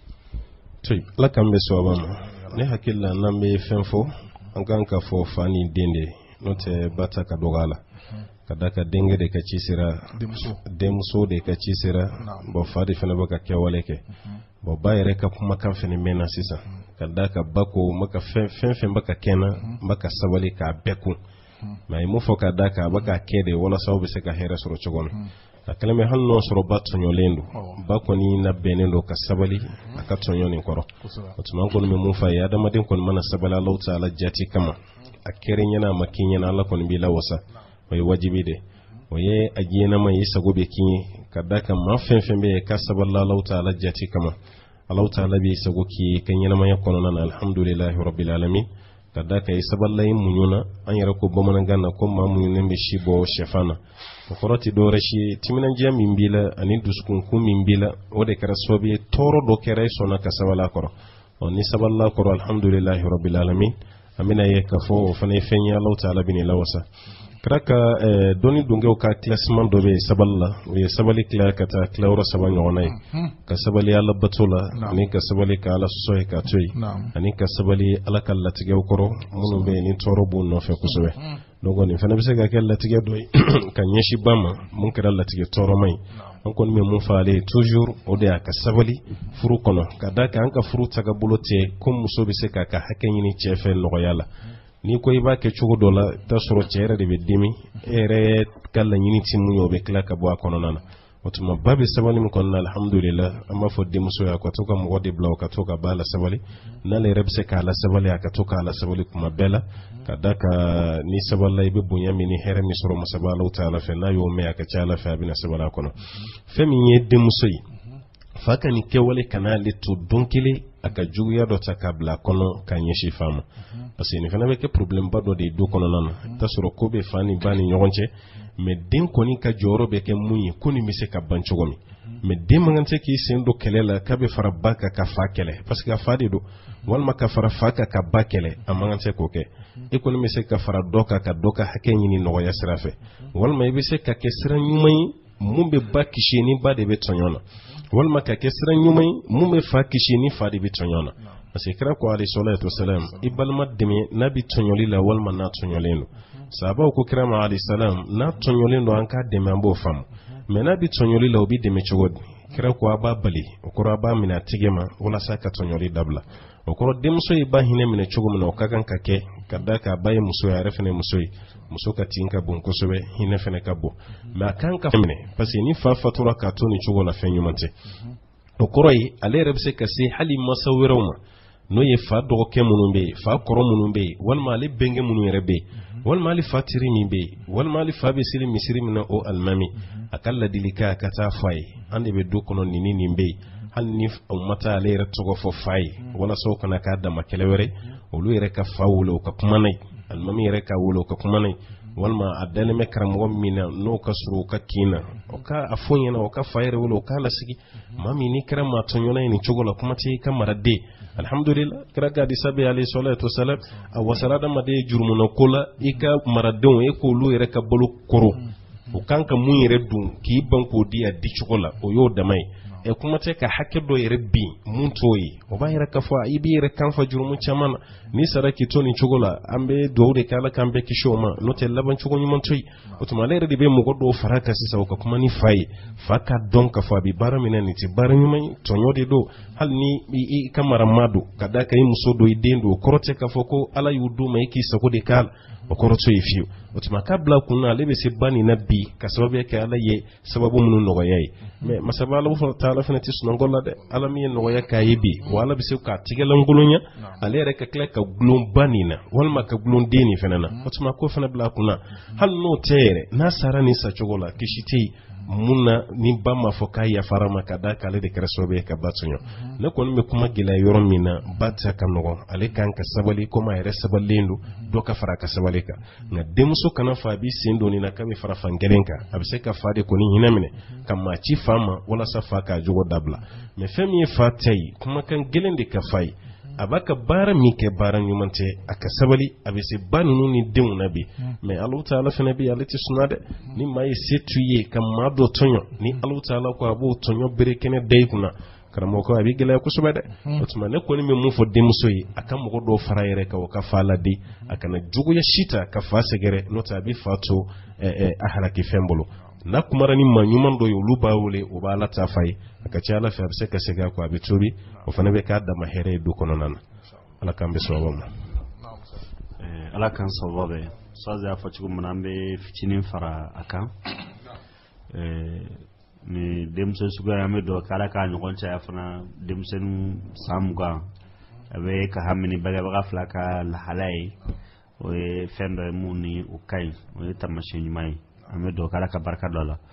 Tuy Ala k'an bɛ sɔn a ma ne hakili la n'an bɛ fɛn fɔ an kan ka fɔ fa ni den de n'o tɛ ba ta ka dɔgɔ a la ka da ka denkɛ de ka ci sera denmuso de ka ci sera bon fa de fana bɛ ka kɛwale kɛ bon ba yɛrɛ ka kumakan fana mɛnna sisan ka da ka ba ko maka fɛn fɛn bɛ ka kɛ na maka sabali k'a bɛɛ kun mais a ye mun fɔ ka da ka a bɛ ka kɛ de walasa u bɛ se ka hɛrɛ sɔrɔ cogo min a kɛlen bɛ hali n'o sɔrɔ ba tɔɲɔlen don ba kɔni na bɛnnen don ka sabali a ka tɔɲɔ nin kɔrɔ o tuma an kɔni bɛ mun fɔ a ye adamaden kɔni mana sabali Alahu Taala jati kama a kɛra ɲɛna a ma k'i ɲɛna Ala kɔni b'i lawasa o ye wajibi de o ye a diɲɛnama ye i sago bɛ k'i ye ka da kan maa fɛn fɛn bɛ yen ka sabali Alahu Taala jati kama Alahu Taala b'i sago k'i ye ka ɲɛnamaya kɔnɔna na alhamdulilahi rabbil alamin ka da kan i sabalila i muɲu na an yɛrɛ ko bamanankan na ko maa muɲunen bɛ si bɔ sɛfan na o kɔrɔ tɛ dɔwɛrɛ si ye timinandiya min b'i la ani dusukunkun min b'i la o de kɛra sababu ye tɔɔrɔ dɔ kɛra i sɔnna ka sabali a kɔrɔ ɔ ni sabalila kɔrɔ alhamdulilahi rabbil alamin an bɛna ye k'a fɔ o fana ye fɛn ye Alahu Taala bɛ nin lawasa kɛra ka dɔnni dunkɛw ka classement dɔ bɛ yen sabali la o ye sabali tila ka taa tilayɔrɔ saba ɲɔgɔnna ye ka sabali Ala bato la ani ka sabali ka Ala sɔsɔ ye k'a to yen ani ka sabali Ala ka latigɛw kɔrɔ minnu bɛ yen ni tɔɔrɔ b'u nɔfɛ kosɛbɛ donc nin fana bɛ se ka kɛ latigɛ dɔ ye ka ɲɛsin ba ma mun kɛra latigɛ tɔɔrɔma ye an kɔni bɛ mun fɔ ale ye toujours o de y'a ka sabali furu kɔnɔ ka da kan an ka furu tagabolo tɛ ko muso bɛ se k'a ka hakɛ ɲini cɛ fɛ nɔgɔya la ni ko i b'a kɛ cogo dɔ la i t'a sɔrɔ cɛ yɛrɛ de bɛ dimi e yɛrɛ ka laɲini ti mun ye o bɛ tila ka bɔ a kɔnɔna na o tuma ba bɛ sabali min kɔnɔna la alhamdulillah an b'a fɔ denmuso ye a ka to ka mɔgɔ de bila o ka to ka ba la sabali n'ale yɛrɛ bɛ se k'a la sabali a ka to k'a la sabali kuma bɛɛ la ka da ka ni sabalila i bɛ bonya min ni hɛrɛ min sɔrɔ masaba Alahu Taala fɛ n'a y'o mɛn a ka ca Ala fɛ a bɛna sabali a kɔnɔ fɛn min ye denmuso ye fa ka nin kɛwale kana ale to don kelen a ka juguya dɔ ta k'a bila kɔnɔ ka ɲɛsin fa ma parce que nin fana bɛ kɛ problème ba dɔ de ye du kɔnɔna na i t'a sɔrɔ ko bɛ fa ni ba ni ɲɔgɔn cɛ mais den kɔni ka jɔyɔrɔ bɛ kɛ mun ye ko nin bɛ se ka ban cogo min mais den man kan tɛ k'i sen don kɛlɛ la k'a bɛ fara ba kan ka fa kɛlɛ parce que a fa de don walima ka fara fa kan ka ba kɛlɛ a man kan tɛ k'o kɛ e kɔni bɛ se ka fara dɔ kan ka dɔ ka hakɛ ɲini nɔgɔya sira fɛ walima i bɛ se ka kɛ sira ɲuman ye mun bɛ ba kisi ni ba de bɛ tɔɲɔ na walima ka kɛ sira ɲuman ye mun bɛ fa kisi ni fa de bɛ tɔɲɔ na parce que kira ko alayhi salatu wasalam i balima dɛmɛ n'a bɛ tɔɲɔli la walima n'a tɔɲɔlen don sahabaw ko kira ma alayhi salam n'a tɔɲɔlen don an k'a dɛmɛ an b'o faamu mais n'a bɛ tɔɲɔli la o bɛ dɛmɛ cogo di kira ko a b'a bali o kɔrɔ a b'a minɛ a tigɛ ma walasa ka tɔɲɔli dabila o kɔrɔ denmuso ye ba hinɛ minɛ cogo min na o ka kan ka kɛ ka da k'a ba ye muso ye a yɛrɛ fana ye muso ye muso ka tin ka bon kosɛbɛ hinɛ fana ka bon mais a kan ka minɛ parce que ni fa fatura k'a to nin cogo la fɛn ɲuman tɛ o kɔrɔ ye ale yɛrɛ bɛ se ka se hali masa wɛrɛw ma n'o ye fa dɔgɔkɛ minnu bɛ yen fa kɔrɔ minnu bɛ yen walima ale bɛnkɛ minnu yɛrɛ bɛ yen walima ale fa tiri min bɛ yen walima ale fa bɛ seli misiri min na o alimami a ka ladilikan a ka taa f'a ye an de bɛ du kɔnɔ nin ni nin bɛ yen hali ni o ma taa ale yɛrɛ tɔgɔ fɔ fa ye walasa o kana k'a dama kɛlɛ wɛrɛ olu yɛrɛ ka fa wele o ka kuma n'a ye alimami yɛrɛ ka wele o ka kuma n'a ye walima a dalen bɛ karamɔgɔ min na n'o ka sɔrɔ o ka kin na o ka a fɔ ɲɛna o ka fa yɛrɛ wele o k'a lasigi maa min n'i kɛra maa tɔɲɔna ye nin cogo la kuma tɛ i ka maraden alhamdulillah kira ka hadisa bɛ alayhi salatu wasalam a wasara adamaden ye jurumuna ko la i ka maradenw e k'olu yɛrɛ ka balo koro o kan ka mun yɛrɛ dun k'i ban k'o di a di cogo la o y'o dama ye ɛ kuma tɛ ka hakɛ dɔ yɛrɛ bin mun t'o ye o b'a yɛrɛ ka fɔ i b'i yɛrɛ kan fa jurumu caman na n'i sara k'i to nin cogo la an bɛ dugawu de kɛ Ala k'an bɛɛ kisi o ma n'o tɛ laban cogo ɲuman to yen o tuma ale yɛrɛ de bɛ mɔgɔ dɔw fara kan sisan o ka kuma ni fa ye fa ka dɔn ka fɔ a bɛ baara min na nin tɛ baara ɲuman ye tɔɲɔ de don hali ni i ka marama don ka da kan i muso don i den don o kɔrɔ tɛ k'a fɔ ko Ala y'u d'u ma i k'i sago de k'a la o kɔrɔ t'o ye fiyewu o tuma k'a bila kun na ale bɛ se ba nin na bi ka sababu kɛ Ala ye sababu minnu nɔgɔya ye mais masaba Alahu Taala fana tɛ sunɔgɔ la dɛ Ala min ye nɔgɔya k'a ye bi wa Ala bɛ se k'a tigɛlankolonya ale yɛrɛ ka tila ka gulon ba nin na walima ka gulon den nin fana na o tuma ko fana bila kun na hali n'o tɛ yɛrɛ n'a sara nin sacogo la kisi tɛ yen munna ni ba ma fɔ k'a yafara ma ka da k'ale de kɛra sababu ye ka ba tɔɲɔ ne kɔni bɛ kuma gɛlɛya yɔrɔ min na ba tɛ ka nɔgɔn ale kan ka sabali komi a yɛrɛ sabalilen don dɔ ka fara a ka sabali kan nka denmuso kana fa a b'i sen don nin na k'a bɛ fara fan kelen kan a bɛ se ka fa de kɔni hinɛ minɛ ka maa ci fa ma walasa fa k'a jogo dabila mɛ fɛn min ye fa ta ye kumakan gɛlɛn de ka fa ye a b'a ka baara min kɛ baara ɲuman tɛ a ka sabali a bɛ se ba ninnu ni denw na bi mɛ Alahu Taala fana bɛ ale tɛ suna dɛ ni maa ye se t'u ye ka maa dɔ tɔɲɔ ni Alahu Taala ko a b'o tɔɲɔ bere kɛnɛ da i kunna karamɔgɔ a bɛ gɛlɛya kosɛbɛ dɛ o tuma ne kɔni bɛ mun fɔ denmuso ye a ka mɔgɔ dɔw fara yɛrɛ kan o ka fa ladi a kana juguya si ta ka fa sɛgɛrɛ n'o tɛ a bɛ fa to a halaki fɛn bolo n'a kumara ni maa ɲuman dɔ ye olu b'a wele o b'a la taa fa ye a ka ca Ala fɛ a bɛ se ka segin a kɔ a bɛ tobi o fana bɛ k'a dama hɛrɛ ye du kɔnɔna na Ala k'an bɛ sababa ma Ala k'an sababa bɛ Ustaz y'a fɔ cogo min na an bɛ fitinin fara a kan ni denmuso suguya an bɛ dugawu kɛ Ala k'a ɲɔgɔn caya fana denmisɛnnin san mugan a bɛ ka hami ni bangebaga fila ka lahala ye o ye fɛn dɔ ye mun ni o ka ɲi o ye taamasiyɛn ɲuman ye an bɛ dugawu kɛ Ala ka barika dɔ la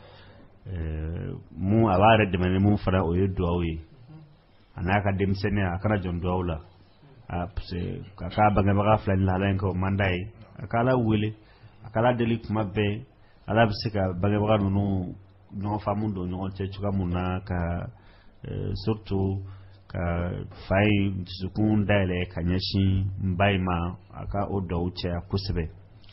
mun a b'a yɛrɛ dɛmɛ ni mun fara o ye dugawu ye a n'a ka denmisɛnninya a kana jɔn dugawu la a k'a bangebaga fila ni lahala in kɛ o man d'a ye a k'Ala wele a k'Ala deli kuma bɛɛ Ala bɛ se ka bangebaga ninnu ɲɔgɔn faamu don ɲɔgɔn cɛ cogoya mun na ka surtout ka fa ye dusukun dayɛlɛ ka ɲɛsin n ba in ma a ka o dugawu caya kosɛbɛ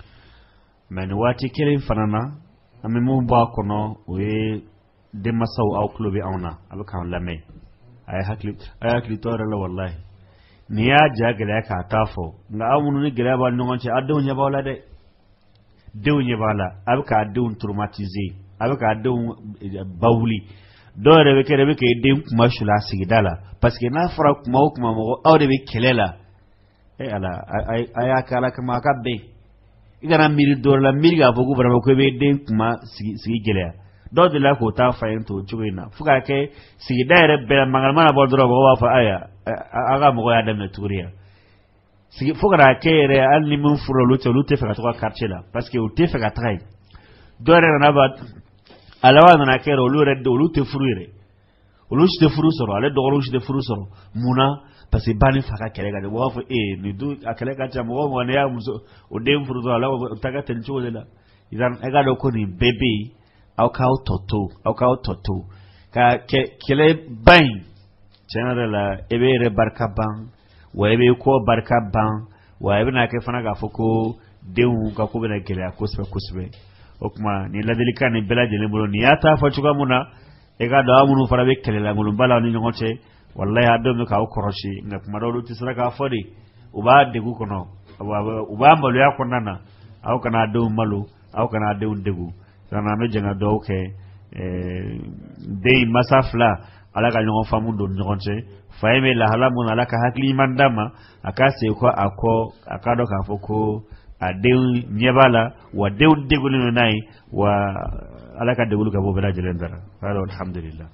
mɛ nin waati kelen fana na an bɛ mun bɔ a kɔnɔ o ye denmansaw aw tulo bɛ anw na a bɛ k'an lamɛn a ye hakili a ye hakili to yɛrɛ la walahi n'i y'a ja gɛlɛya k'a t'a fɔ nka aw minnu ni gɛlɛya b'a ni ɲɔgɔn cɛ a denw ɲɛ b'aw la dɛ denw ɲɛ b'a la a bɛ k'a denw traumatiser a bɛ k'a denw bawuli dɔw yɛrɛ bɛ kɛ yɛrɛ bɛ k'e den kuma sula a sigida la parce que n'a fɔra kuma o kuma mɔgɔ aw de bɛ kɛlɛ la e Ala a y'a kɛ Ala kama a ka bɛn i kana miiri dɔwɛrɛ la miiri k'a fɔ ko vraiment ko i bɛ den kuma sigi sigi gɛlɛya dɔw de la k'o taa fa ye to cogo in na fo k'a kɛ sigida yɛrɛ bɛɛ la mankan mana bɔ dɔrɔn mɔgɔw b'a fɔ aya a ka mɔgɔ y'a daminɛ tuguni yan sigi fo kana kɛ yɛrɛ hali ni min furu olu tɛ olu tɛ fɛ ka to ka quartier la parce que u tɛ fɛ ka taga yen dɔw yɛrɛ nana ba a laban nana kɛ yɛrɛ olu yɛrɛ olu tɛ furu yɛrɛ olu si tɛ furu sɔrɔ ale dɔgɔninw si tɛ furu sɔrɔ munna parce que ba ni fa ka kɛlɛ ka di mɔgɔw b'a fɔ ee nin du a kɛlɛ ka ca mɔgɔ mɔgɔ n'i y'a muso o den furu sɔrɔ ala o ta ka tɛmɛ cogo de la i ka dɔn ko nin bɛɛ bɛ yen aw k'aw tɔ to aw k'aw tɔ to ka kɛlɛ ba in tiɲɛ yɛrɛ la e bɛ yɛrɛ barika ban wa e bɛ kɔ barika ban wa e bɛna kɛ fana k'a fɔ ko denw ka ko bɛna gɛlɛya kosɛbɛ kosɛbɛ o tuma nin ladilikan nin bɛɛ lajɛlen bolo nin y'a ta fɔ cogoya mun na e ka dɔn aw minnu fana bɛ kɛlɛlankolonba la ni ɲɔgɔn cɛ walahi a dɔw bɛ k'aw kɔrɔsi nka kuma dɔw olu tɛ sera k'a fɔ de u b'a degun kɔnɔ u b'a maloya kɔnɔna na aw kana denw malo aw kana denw degun kana an bɛ jɛn ka dugawu kɛ den masa fila Ala ka ɲɔgɔn faamu don ni ɲɔgɔn cɛ fa ye bɛ lahala mun na Ala ka hakili ɲuman d'a ma a ka segin kɔ a kɔ a k'a dɔn k'a fɔ ko a denw ɲɛ b'a la wa denw degunnen don n'a ye wa Ala ka deguli ka bɔ bɛɛ lajɛlen dara alhamdulillah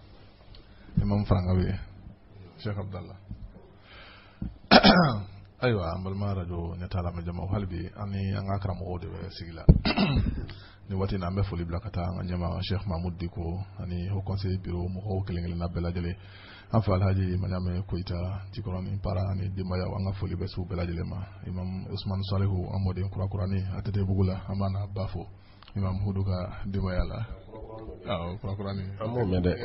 Imam Frangawi Sheikh Abdallah aywa an balima radio Ɲɛtaala Mɛjɛmaw hali bi an ni an ka karamɔgɔw de bɛ sigi la ni waati in na an bɛ foli bila ka taa an ka ɲɛmaa Sheikh Mahmud Diko ani Haut Conseil bureau mɔgɔw kelen kelenna bɛɛ lajɛlen an fɛ Alhaji Maɲame Koyita Jikɔrɔni Para ani denbayaw an ka foli bɛ s'u bɛɛ lajɛlen ma Imam Usman Salihu an mɔden kurakurani a tɛtɛ bugu la an b'a n'a ba fo Imam Hudu ka denbaya la awɔ kurakurani an m'o mɛn dɛ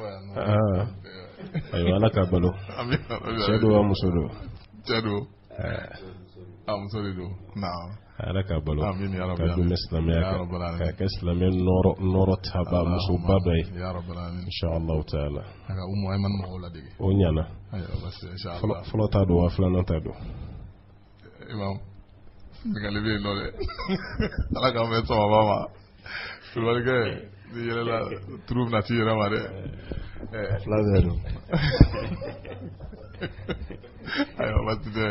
ayiwa Ala k'a balo cɛ do wa muso do cɛ do a muso de do naam Ala k'a balo amin ya ka dɛmɛ silamɛya kan k'a kɛ silamɛ nɔrɔ nɔrɔ taba musoba dɔ ye ya rabbal alamin inshallah taala a ka Umu Ayman mɔgɔw ladege o ɲana inshallah fɔlɔ t'a don wa filanan t'a don Imam ɲininkali bɛ yen nɔ dɛ Ala k'an bɛn sababa ma kulubalikɛ n'i yɛlɛla turu bɛna t'i yɛrɛ ma dɛ fila bɛɛ don ayiwa waati tɛ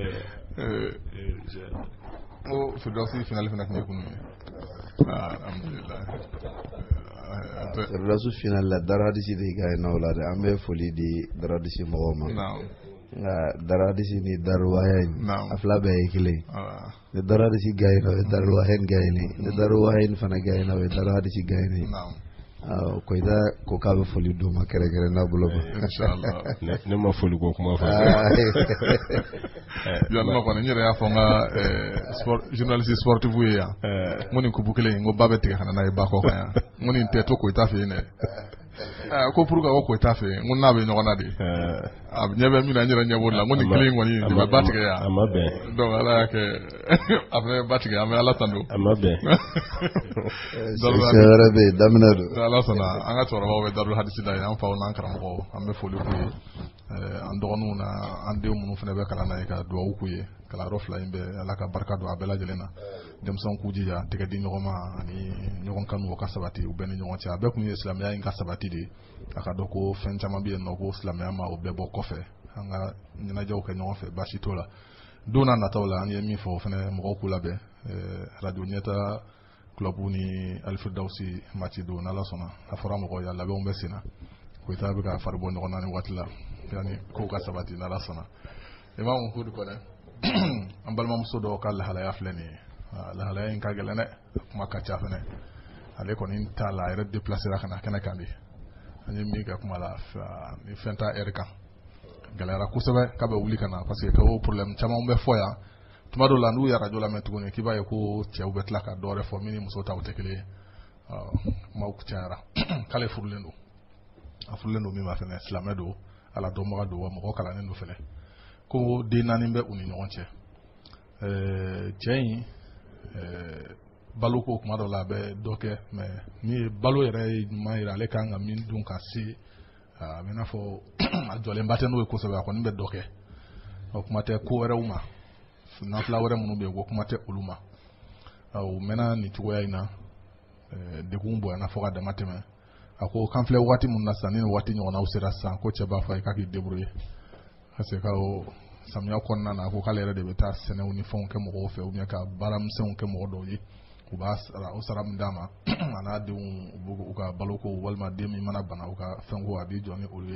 ko Firdawsi finali fana tun ye kunun ye alhamdulillah Firdawsi finali la daradisi de gagne o la dɛ an bɛ foli di daradisi mɔgɔw ma nka daradisi ni daruwaya in a fila bɛɛ ye kelen ni daradisi gagne o ye daruwaya in gagne ni daruwaya in fana gagne o ye daradisi gagne ko ida ko ka be foli do ma kere kere na bulo inshallah ne ma foli ko kuma fa yo no ko ni ya fo nga sport journaliste sportif wi ya ngoni ko bukele ngo babe tiga kana na ba ko ya ngoni te to ko ita fe ne ko pour ko ko ita fe ngon na be nyona de ab nyebe mi na nyira nyabo la ngoni kile ngoni de ba batiga ya amabe donc ala ke après batiga am ala tando amabe c'est vrai be daminado ala sana anga to rawo be darul hadisi da ya fa wona karam ko am be foli ko an dogonu na an de munu fene be kala na ka do ku ye kala rofla imbe ala ka barka do abela jelena dem son ku jija tege di nyogoma ani nyogon kanu ka sabati u ben nyogon cha be ku ni islam ya inga sabati di aka do ko fen chama bi no ko islam ya ma o be bo kofe anga nyina jaw ke nyogon fe bashi tola dona na tawla an yemi fo fene mo ko labe radio nyeta club ni alfirdausi match do na la sona afara mo ko yalla be o besina ko ita be ka farbo no nani watla yani ko ka sabati na la sona imam hudu ko ne ambal mam sodo kal hala yafleni la hala en ka gelene kuma ka chafene ale ko nin tala ere déplacer la kana kana kandi ani mi ka kuma la ni fenta erka galera kusebe ka be wuli kana parce que ko problème chama umbe foya tuma do la ndu ya radio la metugone kiba ye ko che ubetla ka dore fo mini muso ta utekele ma ku tiara kale furlendo afurlendo mi ma fene islamedo ala do mo do mo kala nendo fene ko de nani be uni nyonche euh jein euh baloko kuma do la be doke mais ni balo yere mayira le kanga min dun ka si a mena fo ajole mbate no ko so ba ko ni be doke o kuma te ko were uma na fla were munu be ko kuma te uluma o mena ni tugo ya ina euh de kumbo na fo ga de mateme ako kamfle wati mun na sanini wati nyona usira san ko che ba fa ka ki debrouiller ase ka o samya konna na ko kala de beta sene uniform ke mo fe o mi ka baram se on ke mo do yi u ba o saram dama ana de u ka baloko walma de mi mana bana u ka fengo abi joni olwe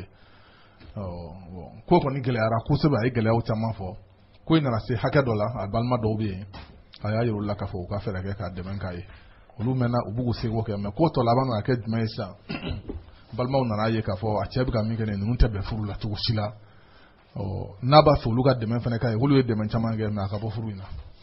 oh ko ko ni gele ara ko se ba e gele o chama fo ko ina la se haka dola albalma do be aya yoro la ka fo ka fere ke ka de men kai olu mena u bugu se wo ke me ko to la bana ke dmesa balma una na ye ka fo a chebi ka mi ke ne nun te be furu la to sila oh naba fo luga de men fene kai olu de men chama ge na ka bo furu ina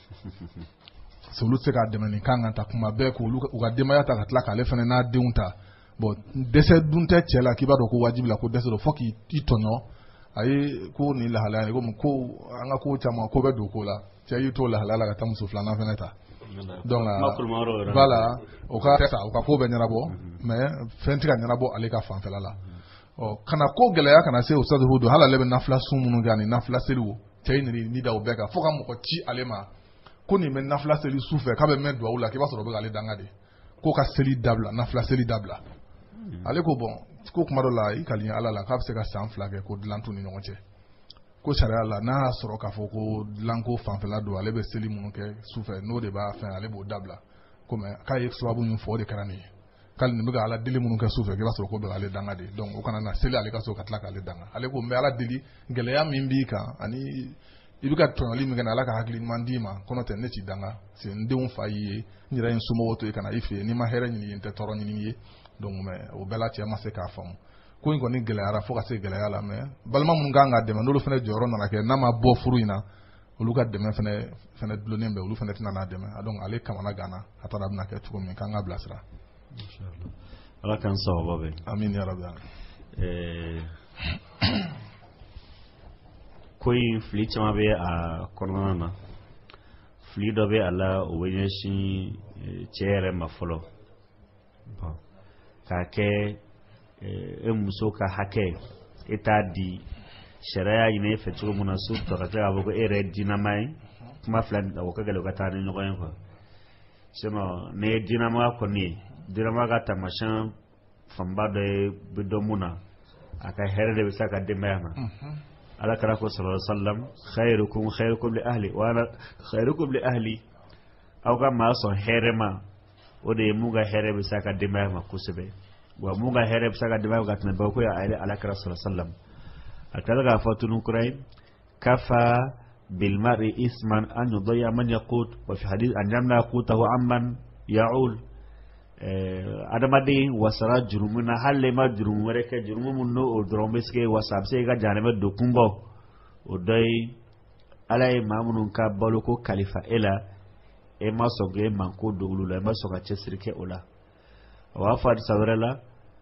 so lu se ka de men kan ta kuma be ko lu ka de ma ya ta ka tla ka le fene na de unta bo dese dunte chela ki ba do ko wajibi la ko dese do foki itonyo ayi ko ni la halala ko ko anga ko chama ko be do ko la che yi to la halala ka tamuso flana fene ta donc voilà o ka sa o ka ko be nyara bo mais fenti ka nyara bo ale ka fan fela la o kana ko gele ya kana se ustad hudu hala lebe nafla sumunu gani nafla selu che ni ni da obeka foka mo ko chi alema ko ni men nafla seli souffre ka be men do wala ki ba so do be ale dangade ko ka seli dabla nafla seli dabla ale ko bon ko kuma do la i kali ala la ka se ka san flage ko dilantu ni nyonche ko sariya la na soro ka fo ko dilanko fanfela do ale be seli munu ke souffre no de ba fa ale bo dabla ko me ka ye swabu ni fo de karani kali ni be ala dili munu ke souffre ke ba soro ko be ale dangade donc o kana na seli ale ka so ka tla ka ale danga ale ko me ala dili ngele ya mimbi ka ani ibika tonali mi kana ala ka hakili mandima kono te ne ci danga se ndeun fa yi nyira en sumo woto kana ife ni ma here nyini yente toro nyini yi donc me o bela ti ma se ka fam ko ngo ni gele ara fo ka se gele ala me balma mun ganga de man lo fene joro na ke na ma bo furu ina o lu ka de me fene fene dlo nembe o lu fene tina na de me donc ale kamana gana atara na ke tuko mi kanga blasra inshallah ala kan so babe amin ya rabbi eh koyi fili caman bɛ a kɔnɔna na fili dɔ bɛ a la o bɛ ɲɛsin cɛ yɛrɛ ma fɔlɔ k'a kɛ e muso ka hakɛ e t'a di sariya ɲini e fɛ cogo min na su tɔ ka kɛ k'a fɔ ko e yɛrɛ ye dinama ye kuma fila o ka gɛlɛn o ka taa ni ɲɔgɔn ye quoi sinon ni ye dinama kɔni ye dinama ka taamasiyɛn fanba dɔ ye bɛ dɔn mun na a ka hɛrɛ de bɛ se a ka denbaya ma. على كرافة صلى الله عليه وسلم خيركم خيركم لأهلي وأنا خيركم لأهلي أو كما أصلا هرما ودي موجا هرب بساك الدماء ما كسبه وموجا هرب بساك الدماء وقتنا بقول على كرافة صلى الله عليه وسلم أكذا فاتون كرايم كفى بالمرء إثما أن يضيع من يقود وفي حديث أن يمنع قوته عمن يعول adamadi wasara jurumuna halle ma jurum were ke jurumu no o drombeske wasab se ga janebe do kumbo o doy alay mamunun ka baluko khalifa ela e ma soge manko doglu la ma soga chesirke ola wa fad sabrela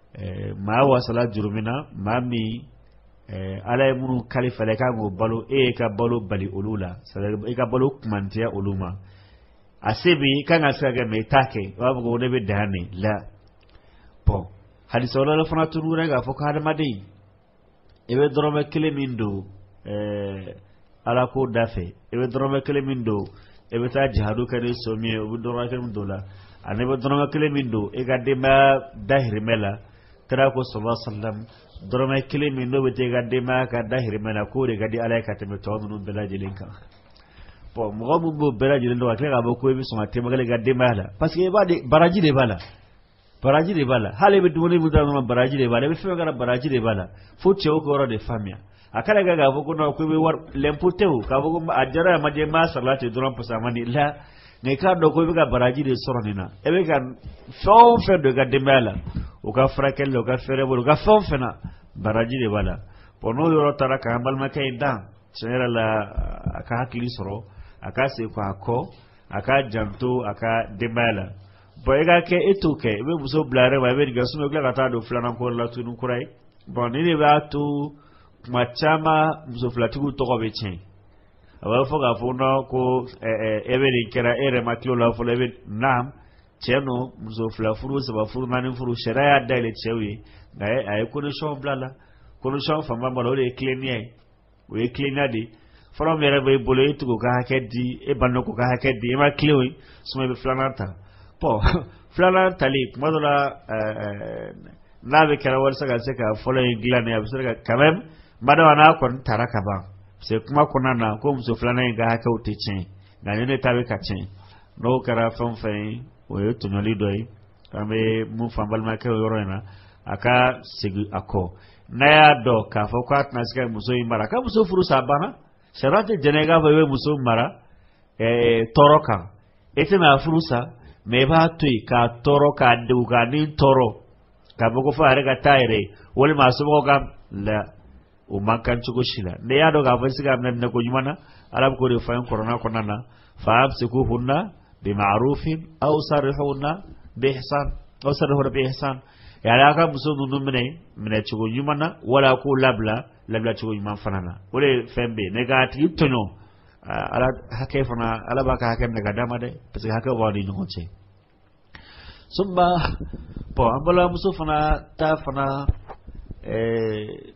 ma wasala jurumina mami alay munun khalifa le ka go balu e ka balu bali olula sabe e ka balu kumantia oluma asibi kan asaga metake wabugo ne be dane la po hadisola la fana turure ga foko hadamadi ebe drome kilimindo eh ala ko dafe ebe drome kilimindo ebe ta jihadu kare somi obu drome kilimindo la anebe drome kilimindo e ga dema dahirmela tara ko sallallahu alaihi wasallam drome kilimindo be te ga dema ka dahirmela ko de ga di alaika te metonu bela jelinka po mo mo bo beraji le wa klega bo ko bi so ate magale ga de mala parce que ba de baraji de bala baraji de bala hale be dum mu da no baraji de bala be fe ga baraji de bala fo che o ko ro de famia akala ga ga bo ko no ko be war lemputeu ka bo ko ajara ma je ma salati duran pa samani la ne ka do ko be ga baraji de soronina e be ga fon fe de ga de mala o ka frakel o ka fere bo ga fon fe na baraji de bala po no yo tara ka bal ma kay dan senera la aka hakili soro aka se ko akọ aka janto aka demala bo ega ke etuke be buso blare ba be diga suno gla ta do flana ko la tunu kurai bon ni ba tu machama buso flatigu to ko be chen awa fo ga fo no ko e e be ni kera ere maklo la fo le be nam cheno buso flafuru se ba furu mani furu shera da le chewi ga ay ko no shon blala ko no shon fa mamba lo le klenie we klinadi from mere be bolo itu ko ka hakedi e banno ko ka hakedi e ma kliwi suma be flanata po flanata li modola na be kala wal saga seka folo inglane ya bisaka kamem madawana kon taraka ba se kuma kunana ko muso flana ga hakauti chin na ne tabe ka chin no kara fon fe o yeto nyoli doy kame mu fambal ma ke yorona aka sigi ako naya do ka fokat nasika muso imara ka muso furu sabana sharate jenega bawe muso mara eh toroka ete na furusa meba tui ka toroka duga ni toro ka boko fare ka taire wole maso ga la o mankan chuko shila ne ya do ga fasika nan ne ko nyumana arab ko de fayin corona ko nana fa absiku hunna bi ma'rufin aw sarihunna bi ihsan aw sarihunna bi ihsan ya ka muso nunu mene mene chugo nyumana wala ko labla labla chugo nyuma fanana wole fembe ne ga ti tonyo ala hake fana ala baka hake ne ga dama de parce que hake wadi no che sumba po ambala muso fana ta fana eh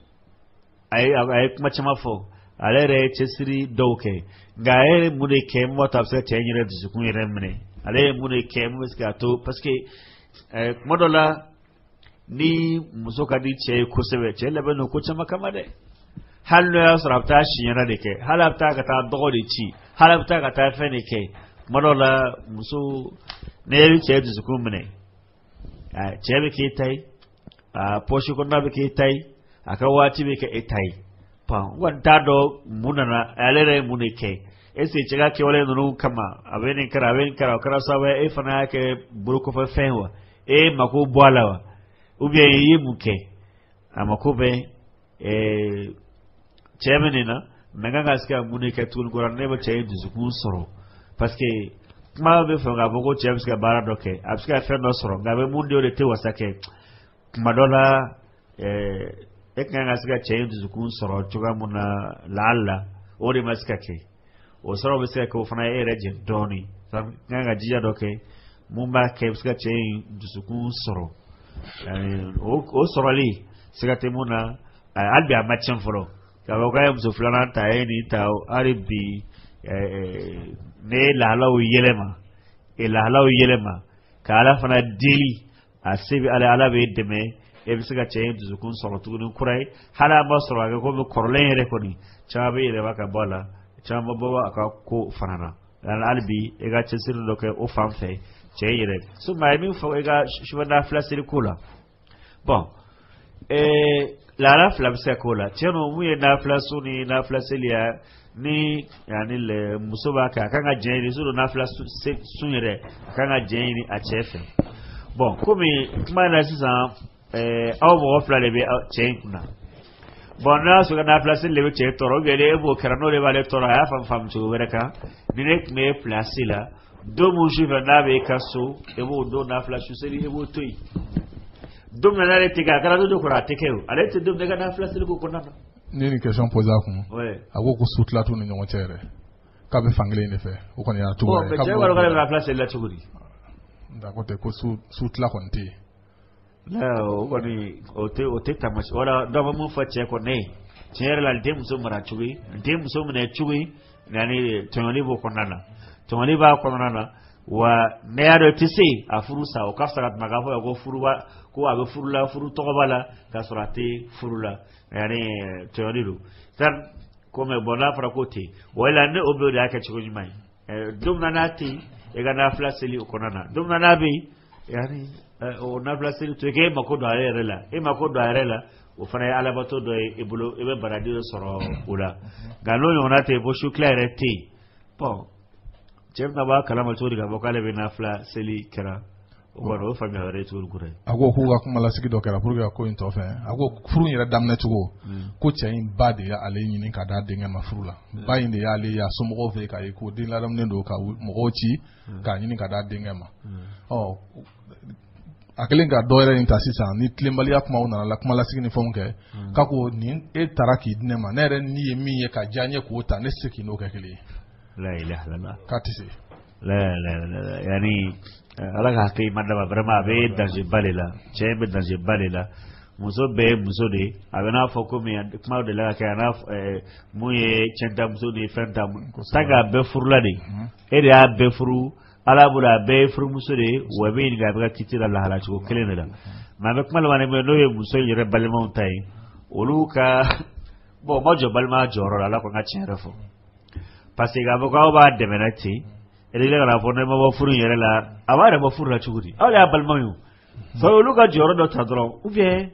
ay ay machama fo alere chesiri doke gae mune ke mo tapse chenyere dusukun yere mene ale mune ke mo ska to parce que eh modola ni muso ka di ce ko sebe ce labe no ko chama kamade hallo ya sarafta shi yana de ke halafta ka ta dogo de ci halafta ka ta fene ke modola muso ne ri ce dusukun mene a ce be ke tai a poshi ko na be ke tai aka wati be ke etai pa wanta do munana alere munike ese chiga ke wale no kama abeni kara abeni kara kara sawe e fana ke buruko fa fenwa e mako bwalawa ubye yi muke amako be e chemenina nanga ska munike tul goran ne ba chay duzukun soro parce que ma be fa ga boko chemska baradoke abska fe no soro ga be mundi o de te wasake madola e ekanga ngasika chayin duzukun soro chuga muna lalla ori masika ke o soro bisika ko fana ere je doni sam nganga jija doke mumba ke bisika chayin duzukun soro yani o o soro li sika te muna albi amachin foro ka ba kay muso flana ta eni ta aribi ne lalaw yelema e lalaw yelema kala fana deli asibi ala ala be deme e bisika chayin duzukun soro tugun kurai hala ba soro ga ko be korlen yere ko ni chabe yere baka bola chamba bawa aka ko fanana dan albi e ga chesir do ke o famfe chayin yere so mai mi fo e ga shubana flasir kula bon e la la flabse kula cheno mu ye na flasuni na flasilia ni yani le musoba ka kanga jeni so na flasu sunyere kanga jeni a chefe bon comme kuma na sisan eh aw mo fla le be chain kuna bon na so na place le be chain toro gele bo karano le vale toro ya fam fam chu wereka direct me place la do mo juve na be kaso e bo do na flash seli e bo toy dum na le tiga kala do ko ra tekeu ale te dum daga na place le ko kona ni ni question posée ko ouais ago ko sutla to ni ngongo chere ka be fangle ne fe o ko ni atu bon be je wala ko na place la chuguri da ko te ko sutla ko nti la o ko ni o te o te tamash wala do mo fa che ko ne chere la dem so mara chugui dem so mena chugui nani tonali bo konana tonali ba konana wa ne ado tisi afurusa o kafsarat magafo go furuwa ko abe furula furu tokobala ka surati furula yani tonali tan comme bona fra côté wala ne obo da ka chugui mai dum nanati e ga na flaseli o konana dum nanabi yani o na flaseli to ke makodo arela e makodo arela o fana ala bato do e bulo e be baradi soro ula galo yona te bo shu claire te bon jemna ba kalama to diga bokale be na flaseli kera o waro fami hare to gure ago ko ga kuma la sigi do kera pour ga ko into fe ago furu yira damna tugo ko chain bade ya ale nyini ka da de ngama furula ba inde ya ale ya so mo fe ka e ko din la dam ne do ka mo ko chi ka nyini ka da de ngama oh akelen ga doere ni tasisa ni tlembali akuma una la kuma la sigi ni fonke kako ni e taraki dinema nere ni yemi ye ka janye ko ta ne siki no ka kele la ilaha illallah katisi la la la yani ala ka kai madaba vraiment be danger balela chebe danger balela muso be muso de abena foko me kuma de la ka na muye chenta muso de fenta taga be furula de e ya be furu ala bula be furu muso de wabe ni ga ga kitira la hala ko kelen da ma be kuma la me no ye muso yere balma untai oluka bo mojo balma joro la ko nga chere fo parce que ga bo ba de menati ele le ga fo ne mo furu yere la abare mo furu la chugudi ala balma yu so oluka joro do tadro ou bien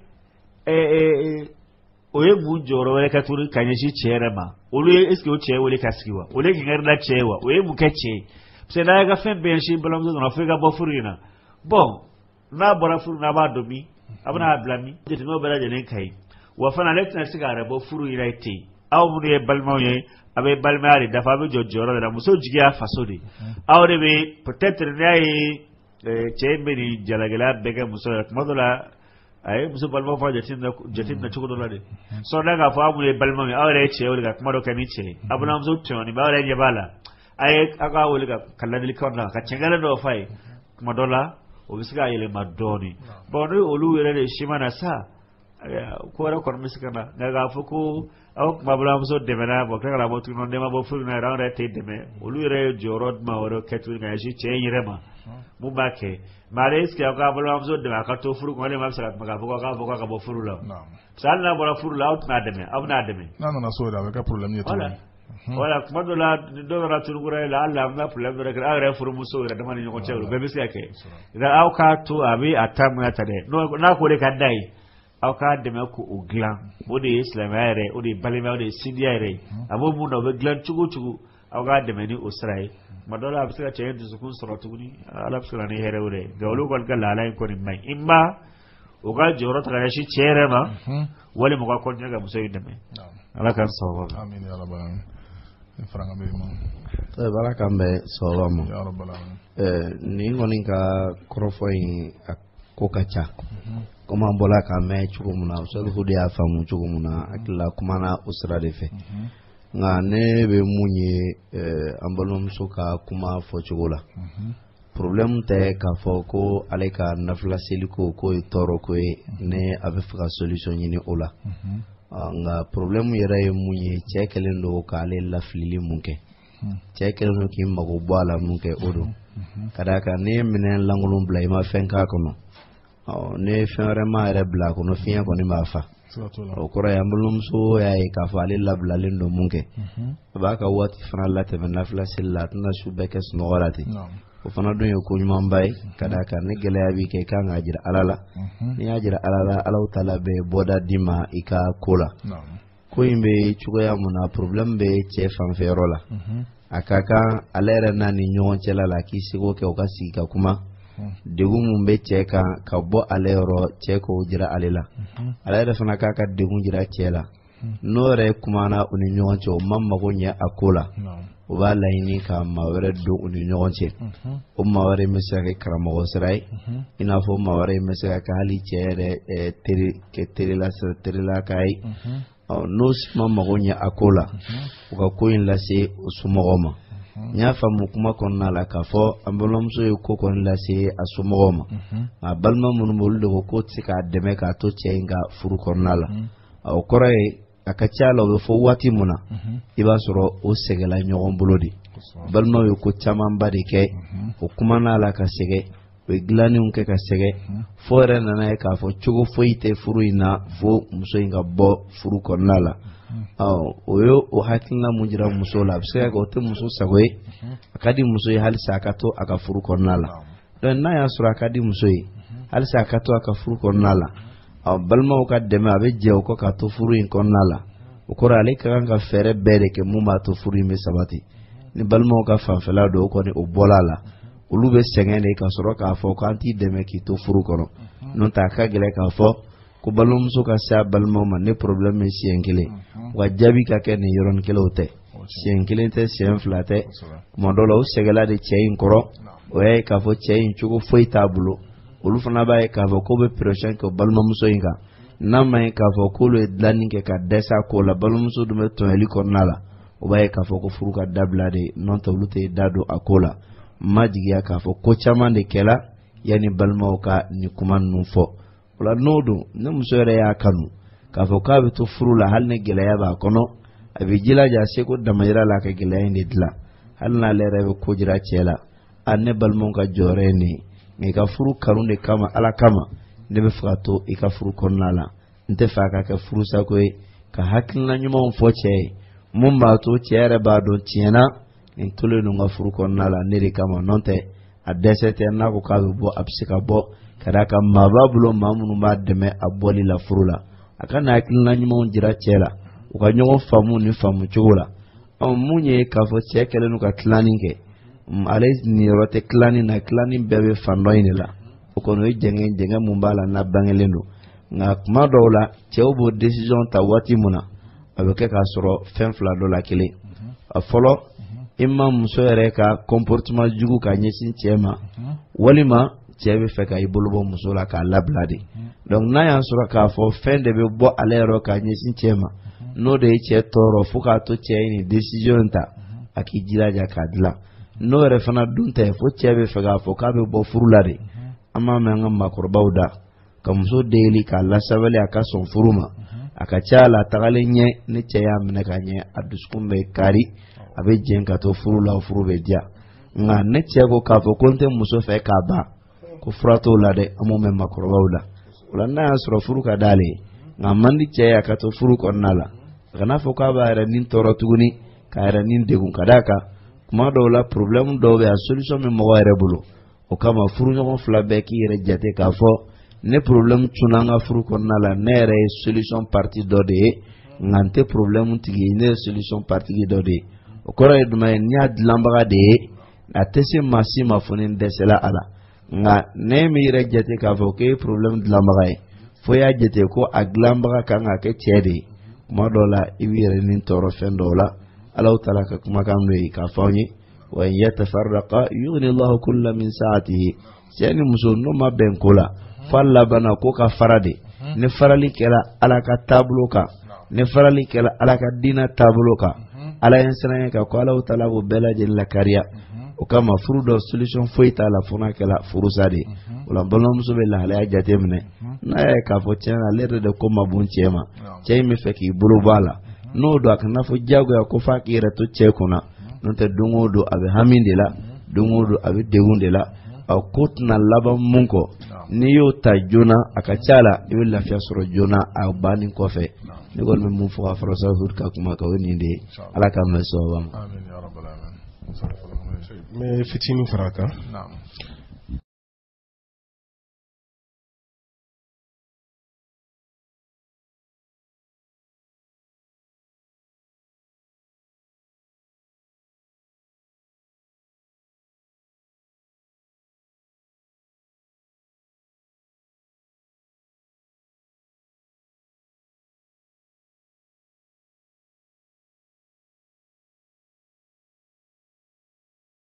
eh oye mu joro wele ka turu kanyeshi chere ma olu est-ce que o che wele kaskiwa ole ki ngarda chewa oye mu keche c'est là ga fin ben shi bolom do na fega bo furina bon na bora furu na ba domi abana blami de no bela de len kai wa fana lecture sigara bo furu iraiti aw mu ne balma ye abe balmaari dafa be jojjoro da muso jigia fasodi awre be peut-être ne ay chembe ni jalagala bega muso modola ay muso balma fa jatin na jatin na chugo dolade so daga fa mu ne balma mi awre che wala ka modo kani che abuna muso toni ba awre jabala ay aka wala ka kala dil konna ka chengala do fay modola o bisga yele madoni bono olu wele de shimana sa ko ra kon miskana daga fuku aw mabula muso demena bo kala bo tuno dema bo fulna rawre te deme olu re jorod ma woro ketu ga shi che yirema mu bake mare iske ka bula muso dema ka to furu ko le ma salat maga bo ka bo ka bo furu la sal na bo furu la out na deme ab na deme na na so da ka problem ni to wala kuma do la do ra tulu gura la Allah na problem do ka re furu muso re dama ni ko chewlo be biske ke da aw ka to abi atamu ya tade no na ko re ka dai aw ka deme ko oglan odi islamare odi balima odi sidiare abo mu no be glan chugu chugu aw ka deme ni usrai madola absira che yendu sukun soratu ni ala absira ni here ure gawlu gol gal ala ko ni mai imma o ga joro ta shi chere ma wala mo ga ko nyaga muso deme ala kan sawa amin ya rabbal alamin franga be mo to baraka mbe sawa mo ya rabbal alamin eh ni ngoni ka krofo yin kokacha kuma bola ka me chugo muna so ko dia famu chugo muna akila kuma na usra de fe nga ne be munye eh ambalum suka kuma fo chugo la problem te ka fo ko ale ka nafla seliko ko toro ko ne ave fa solution ni ola nga problem yere munye chekelen do ka ale la flili munke chekelen no ki mago bala munke odo kada ka ne minen langulum blay ma fenka kono ne fere ma re bla ko no fiya ko ni ma fa o ko ya mulum so ya e ka fa le labla le ndo munke ba ka wati fana la te na fla sillat na shu beke sno warati o fana do yo ko nyuma mbay kada ka ne gele ya bi ke ka ngajira alala ni ajira alala alaw tala be boda dima ika kola ko imbe chugo ya muna problem be che fan ferola akaka alere nani nyon chela la kisigo ke o ka sika kuma degun mun be cɛ kan ka bɔ ale yɔrɔ cɛ ko jira ale la ale yɛrɛ fana k'a ka degun jira cɛ la n'o yɛrɛ kumana u ni ɲɔgɔn cɛ o ma mago ɲɛ a ko la o b'a laɲini ka maa wɛrɛ don u ni ɲɔgɔn cɛ o maa wɛrɛ bɛ se ka kɛ karamɔgɔ sira ye i n'a fɔ maa wɛrɛ bɛ se ka kɛ hali cɛ yɛrɛ teri kɛ terila terila k'a ye n'o ma mago ɲɛ a ko la u ka ko in lase o somɔgɔw ma n y'a faamu kuma kɔnɔna la k'a fɔ an balimamuso ye ko kɔni lase a somɔgɔw ma a balima minnu bɛ olu de ko k'o tɛ se k'a dɛmɛ k'a to cɛ in ka furu kɔnɔna la o kɔrɔ ye a ka ca la o bɛ fɔ waati min na i b'a sɔrɔ o sɛgɛnla ɲɔgɔn bolo de balimaw ye ko camanba de kɛ o kumana la ka sɛgɛn o ye dilanniw kɛ ka sɛgɛn fo yɛrɛ nana ye k'a fɔ cogo foyi tɛ furu in na fo muso in ka bɔ furu kɔnɔna la o ye o hakilina mun jira muso la a bɛ se ka kɛ o tɛ muso sago ye a ka di muso ye halisa a ka to a ka furu kɔnɔna la donc n'a y'a sɔrɔ a ka di muso ye halisa a ka to a ka furu kɔnɔna la balimaw ka dɛmɛ a bɛ jɛ o kɔ ka to furu in kɔnɔna la o kɔrɔ ale ka kan ka fɛɛrɛ bɛɛ de kɛ mun b'a to furu in bɛ sabati ni balimaw ka fanfɛla don o kɔni o bɔla la olu bɛ sɛgɛn de ka sɔrɔ k'a fɔ k'an t'i dɛmɛ k'i to furu kɔnɔ n'o tɛ a ka gɛlɛn k'a fɔ ko balimamuso ka se a balimaw ma ne problème ye siɲɛ kelen wa jaabi ka kɛ nin yɔrɔnin kelen o tɛ siɲɛ kelen tɛ siɲɛ fila tɛ tuma dɔw la o sɛgɛnla de cɛ in kɔrɔ o y'a ye k'a fɔ cɛ in cogo foyi t'a bolo olu fana b'a ye k'a fɔ k'o bɛ pression kɛ balimamuso in kan n'a ma ye k'a fɔ k'olu ye dilanni kɛ ka dɛsɛ a ko la balimamuso dun bɛ tɔɲɔli kɔnɔna la o b'a ye k'a fɔ ko furu ka dabila de n'o tɛ olu tɛ da don a ko la ma jigiya k'a fɔ ko caman de kɛla yanni balimaw ka nin kuma ninnu fɔ o la n'o don ne muso yɛrɛ y'a kanu k'a fɔ k'a bɛ to furu la hali ni gɛlɛya b'a kɔnɔ a bɛ jilaja seko damayira la ka gɛlɛya in de dilan hali n'ale yɛrɛ bɛ ko jira cɛ la a ne balimaw ka jɔyɔrɔ ye nin ye nka i ka furu kanu de kama ala kama ne bɛ fɛ ka to i ka furu kɔnɔna la n tɛ fɛ a ka kɛ furu sago ye ka hakilina ɲumanw fɔ cɛ ye mun b'a to cɛ yɛrɛ b'a dɔn tiɲɛna nin tolen don n ka furu kɔnɔna la ne de kama n'o tɛ a dɛsɛ tɛ n'a ko k'a bɛ bɔ a bɛ se ka bɔ ka d'a kan maa b'a bolo maa minnu b'a dɛmɛ a bɔli la furu la a ka na hakilina ɲumanw jira cɛ la u ka ɲɔgɔn faamu ni faamu cogo la ɔ mun ye k'a fɔ cɛ kɛlen don ka tilanni kɛ ale niyɔrɔ tɛ tilanni na tilanni bɛɛ bɛ fan dɔ in de la o kɔni o ye jɛngɛ jɛngɛ mun b'a la n'a bangelen don nka kuma dɔw la cɛw b'o décision ta waati mun na a bɛ kɛ k'a sɔrɔ fɛn fila dɔ la kelen a fɔlɔ i ma muso yɛrɛ ka comportement jugu ka ɲɛsin cɛ ma walima cɛ bɛ fɛ ka i bolo bɔ muso la k'a labila de donc n'a y'a sɔrɔ k'a fɔ fɛn de bɛ bɔ ale yɛrɛ ka ɲɛsin cɛ ma n'o de ye cɛ tɔɔrɔ fo k'a to cɛ ye nin décision ta a k'i jilaja k'a dilan n'o yɛrɛ fana dun tɛ fo cɛ bɛ fɛ k'a fɔ k'a bɛ bɔ furu la de an b'a mɛn an ka maakɔrɔbaw da ka muso deli k'a lasabali a ka sɔn furu ma a ka ca la tagalen ɲɛ ni cɛ y'a minɛ ka ɲɛ a dusukun bɛ kari a bɛ jɛn ka to furu la furu bɛ diya nka ne cɛ ko k'a fɔ ko n tɛ muso fɛ k'a ban ko fura t'o la dɛ an b'o mɛn maakɔrɔbaw la o la n'a y'a sɔrɔ furu ka d'ale ye nka man di cɛ ye a ka to furu kɔnɔna la a kana fɔ k'a b'a yɛrɛ ni tɔɔrɔ tuguni k'a yɛrɛ ni degun ka d'a kan kuma dɔw la problème dɔw bɛ a solution bɛ mɔgɔ yɛrɛ bolo o kama furuɲɔgɔn fila bɛɛ k'i yɛrɛ jate k'a fɔ ne problème tuna an ka furu kɔnɔna la ne yɛrɛ ye solution partie dɔ de ye nka n tɛ problème tigi ye ne ye solution partie dɔ de ye o kɔrɔ ye jumɛn ye n y'a dilanbaga de ye a tɛ se maa si ma fo ni n dɛsɛla a la nka ne min yɛrɛ jate k'a fɔ k'e ye problème dilanbaga ye fo y'a jate ko a dilanbaga kan ka kɛ cɛ de ye kuma dɔw la i b'i yɛrɛ ni tɔɔrɔ fɛn dɔw la ala taala ka kumakan dɔ ye k'a fɔ an ye wa in yatafarraqa yughni Allahu kullam min sa'atihi cɛ ni muso n'o ma bɛn ko la fa labanna ko ka fara de ne farali kɛra ala ka taabolo kan ne farali kɛra ala ka diinɛ taabolo kan ala ye n siran ka ko ala taala b'o bɛɛ lajɛlen lakariya o kama furu dɔ solution foyi t'a la fo n'a kɛra furusa de o la balimamuso bɛ lahalaya jate minɛ n'a y'a ye k'a fɔ tiɲɛ na ale yɛrɛ de ko ma bon cɛ ma cɛ in bɛ fɛ k'i bolo bɔ a la n'o don a kana fɔ diyagoya ko f'a k'i yɛrɛ to cɛ kunna n'o tɛ don o don a bɛ hami de la don o don a bɛ degun de la a ko tɛna laban mun kɔ n'i y'o ta joona a ka ca la i bɛ lafiya sɔrɔ joona a banni kɔfɛ ne kɔni bɛ mun fɔ ka fara Sahud ka kuma kan o ye nin de ye ala k'an mɛn sababa ma. n bɛ fitinin fara a kan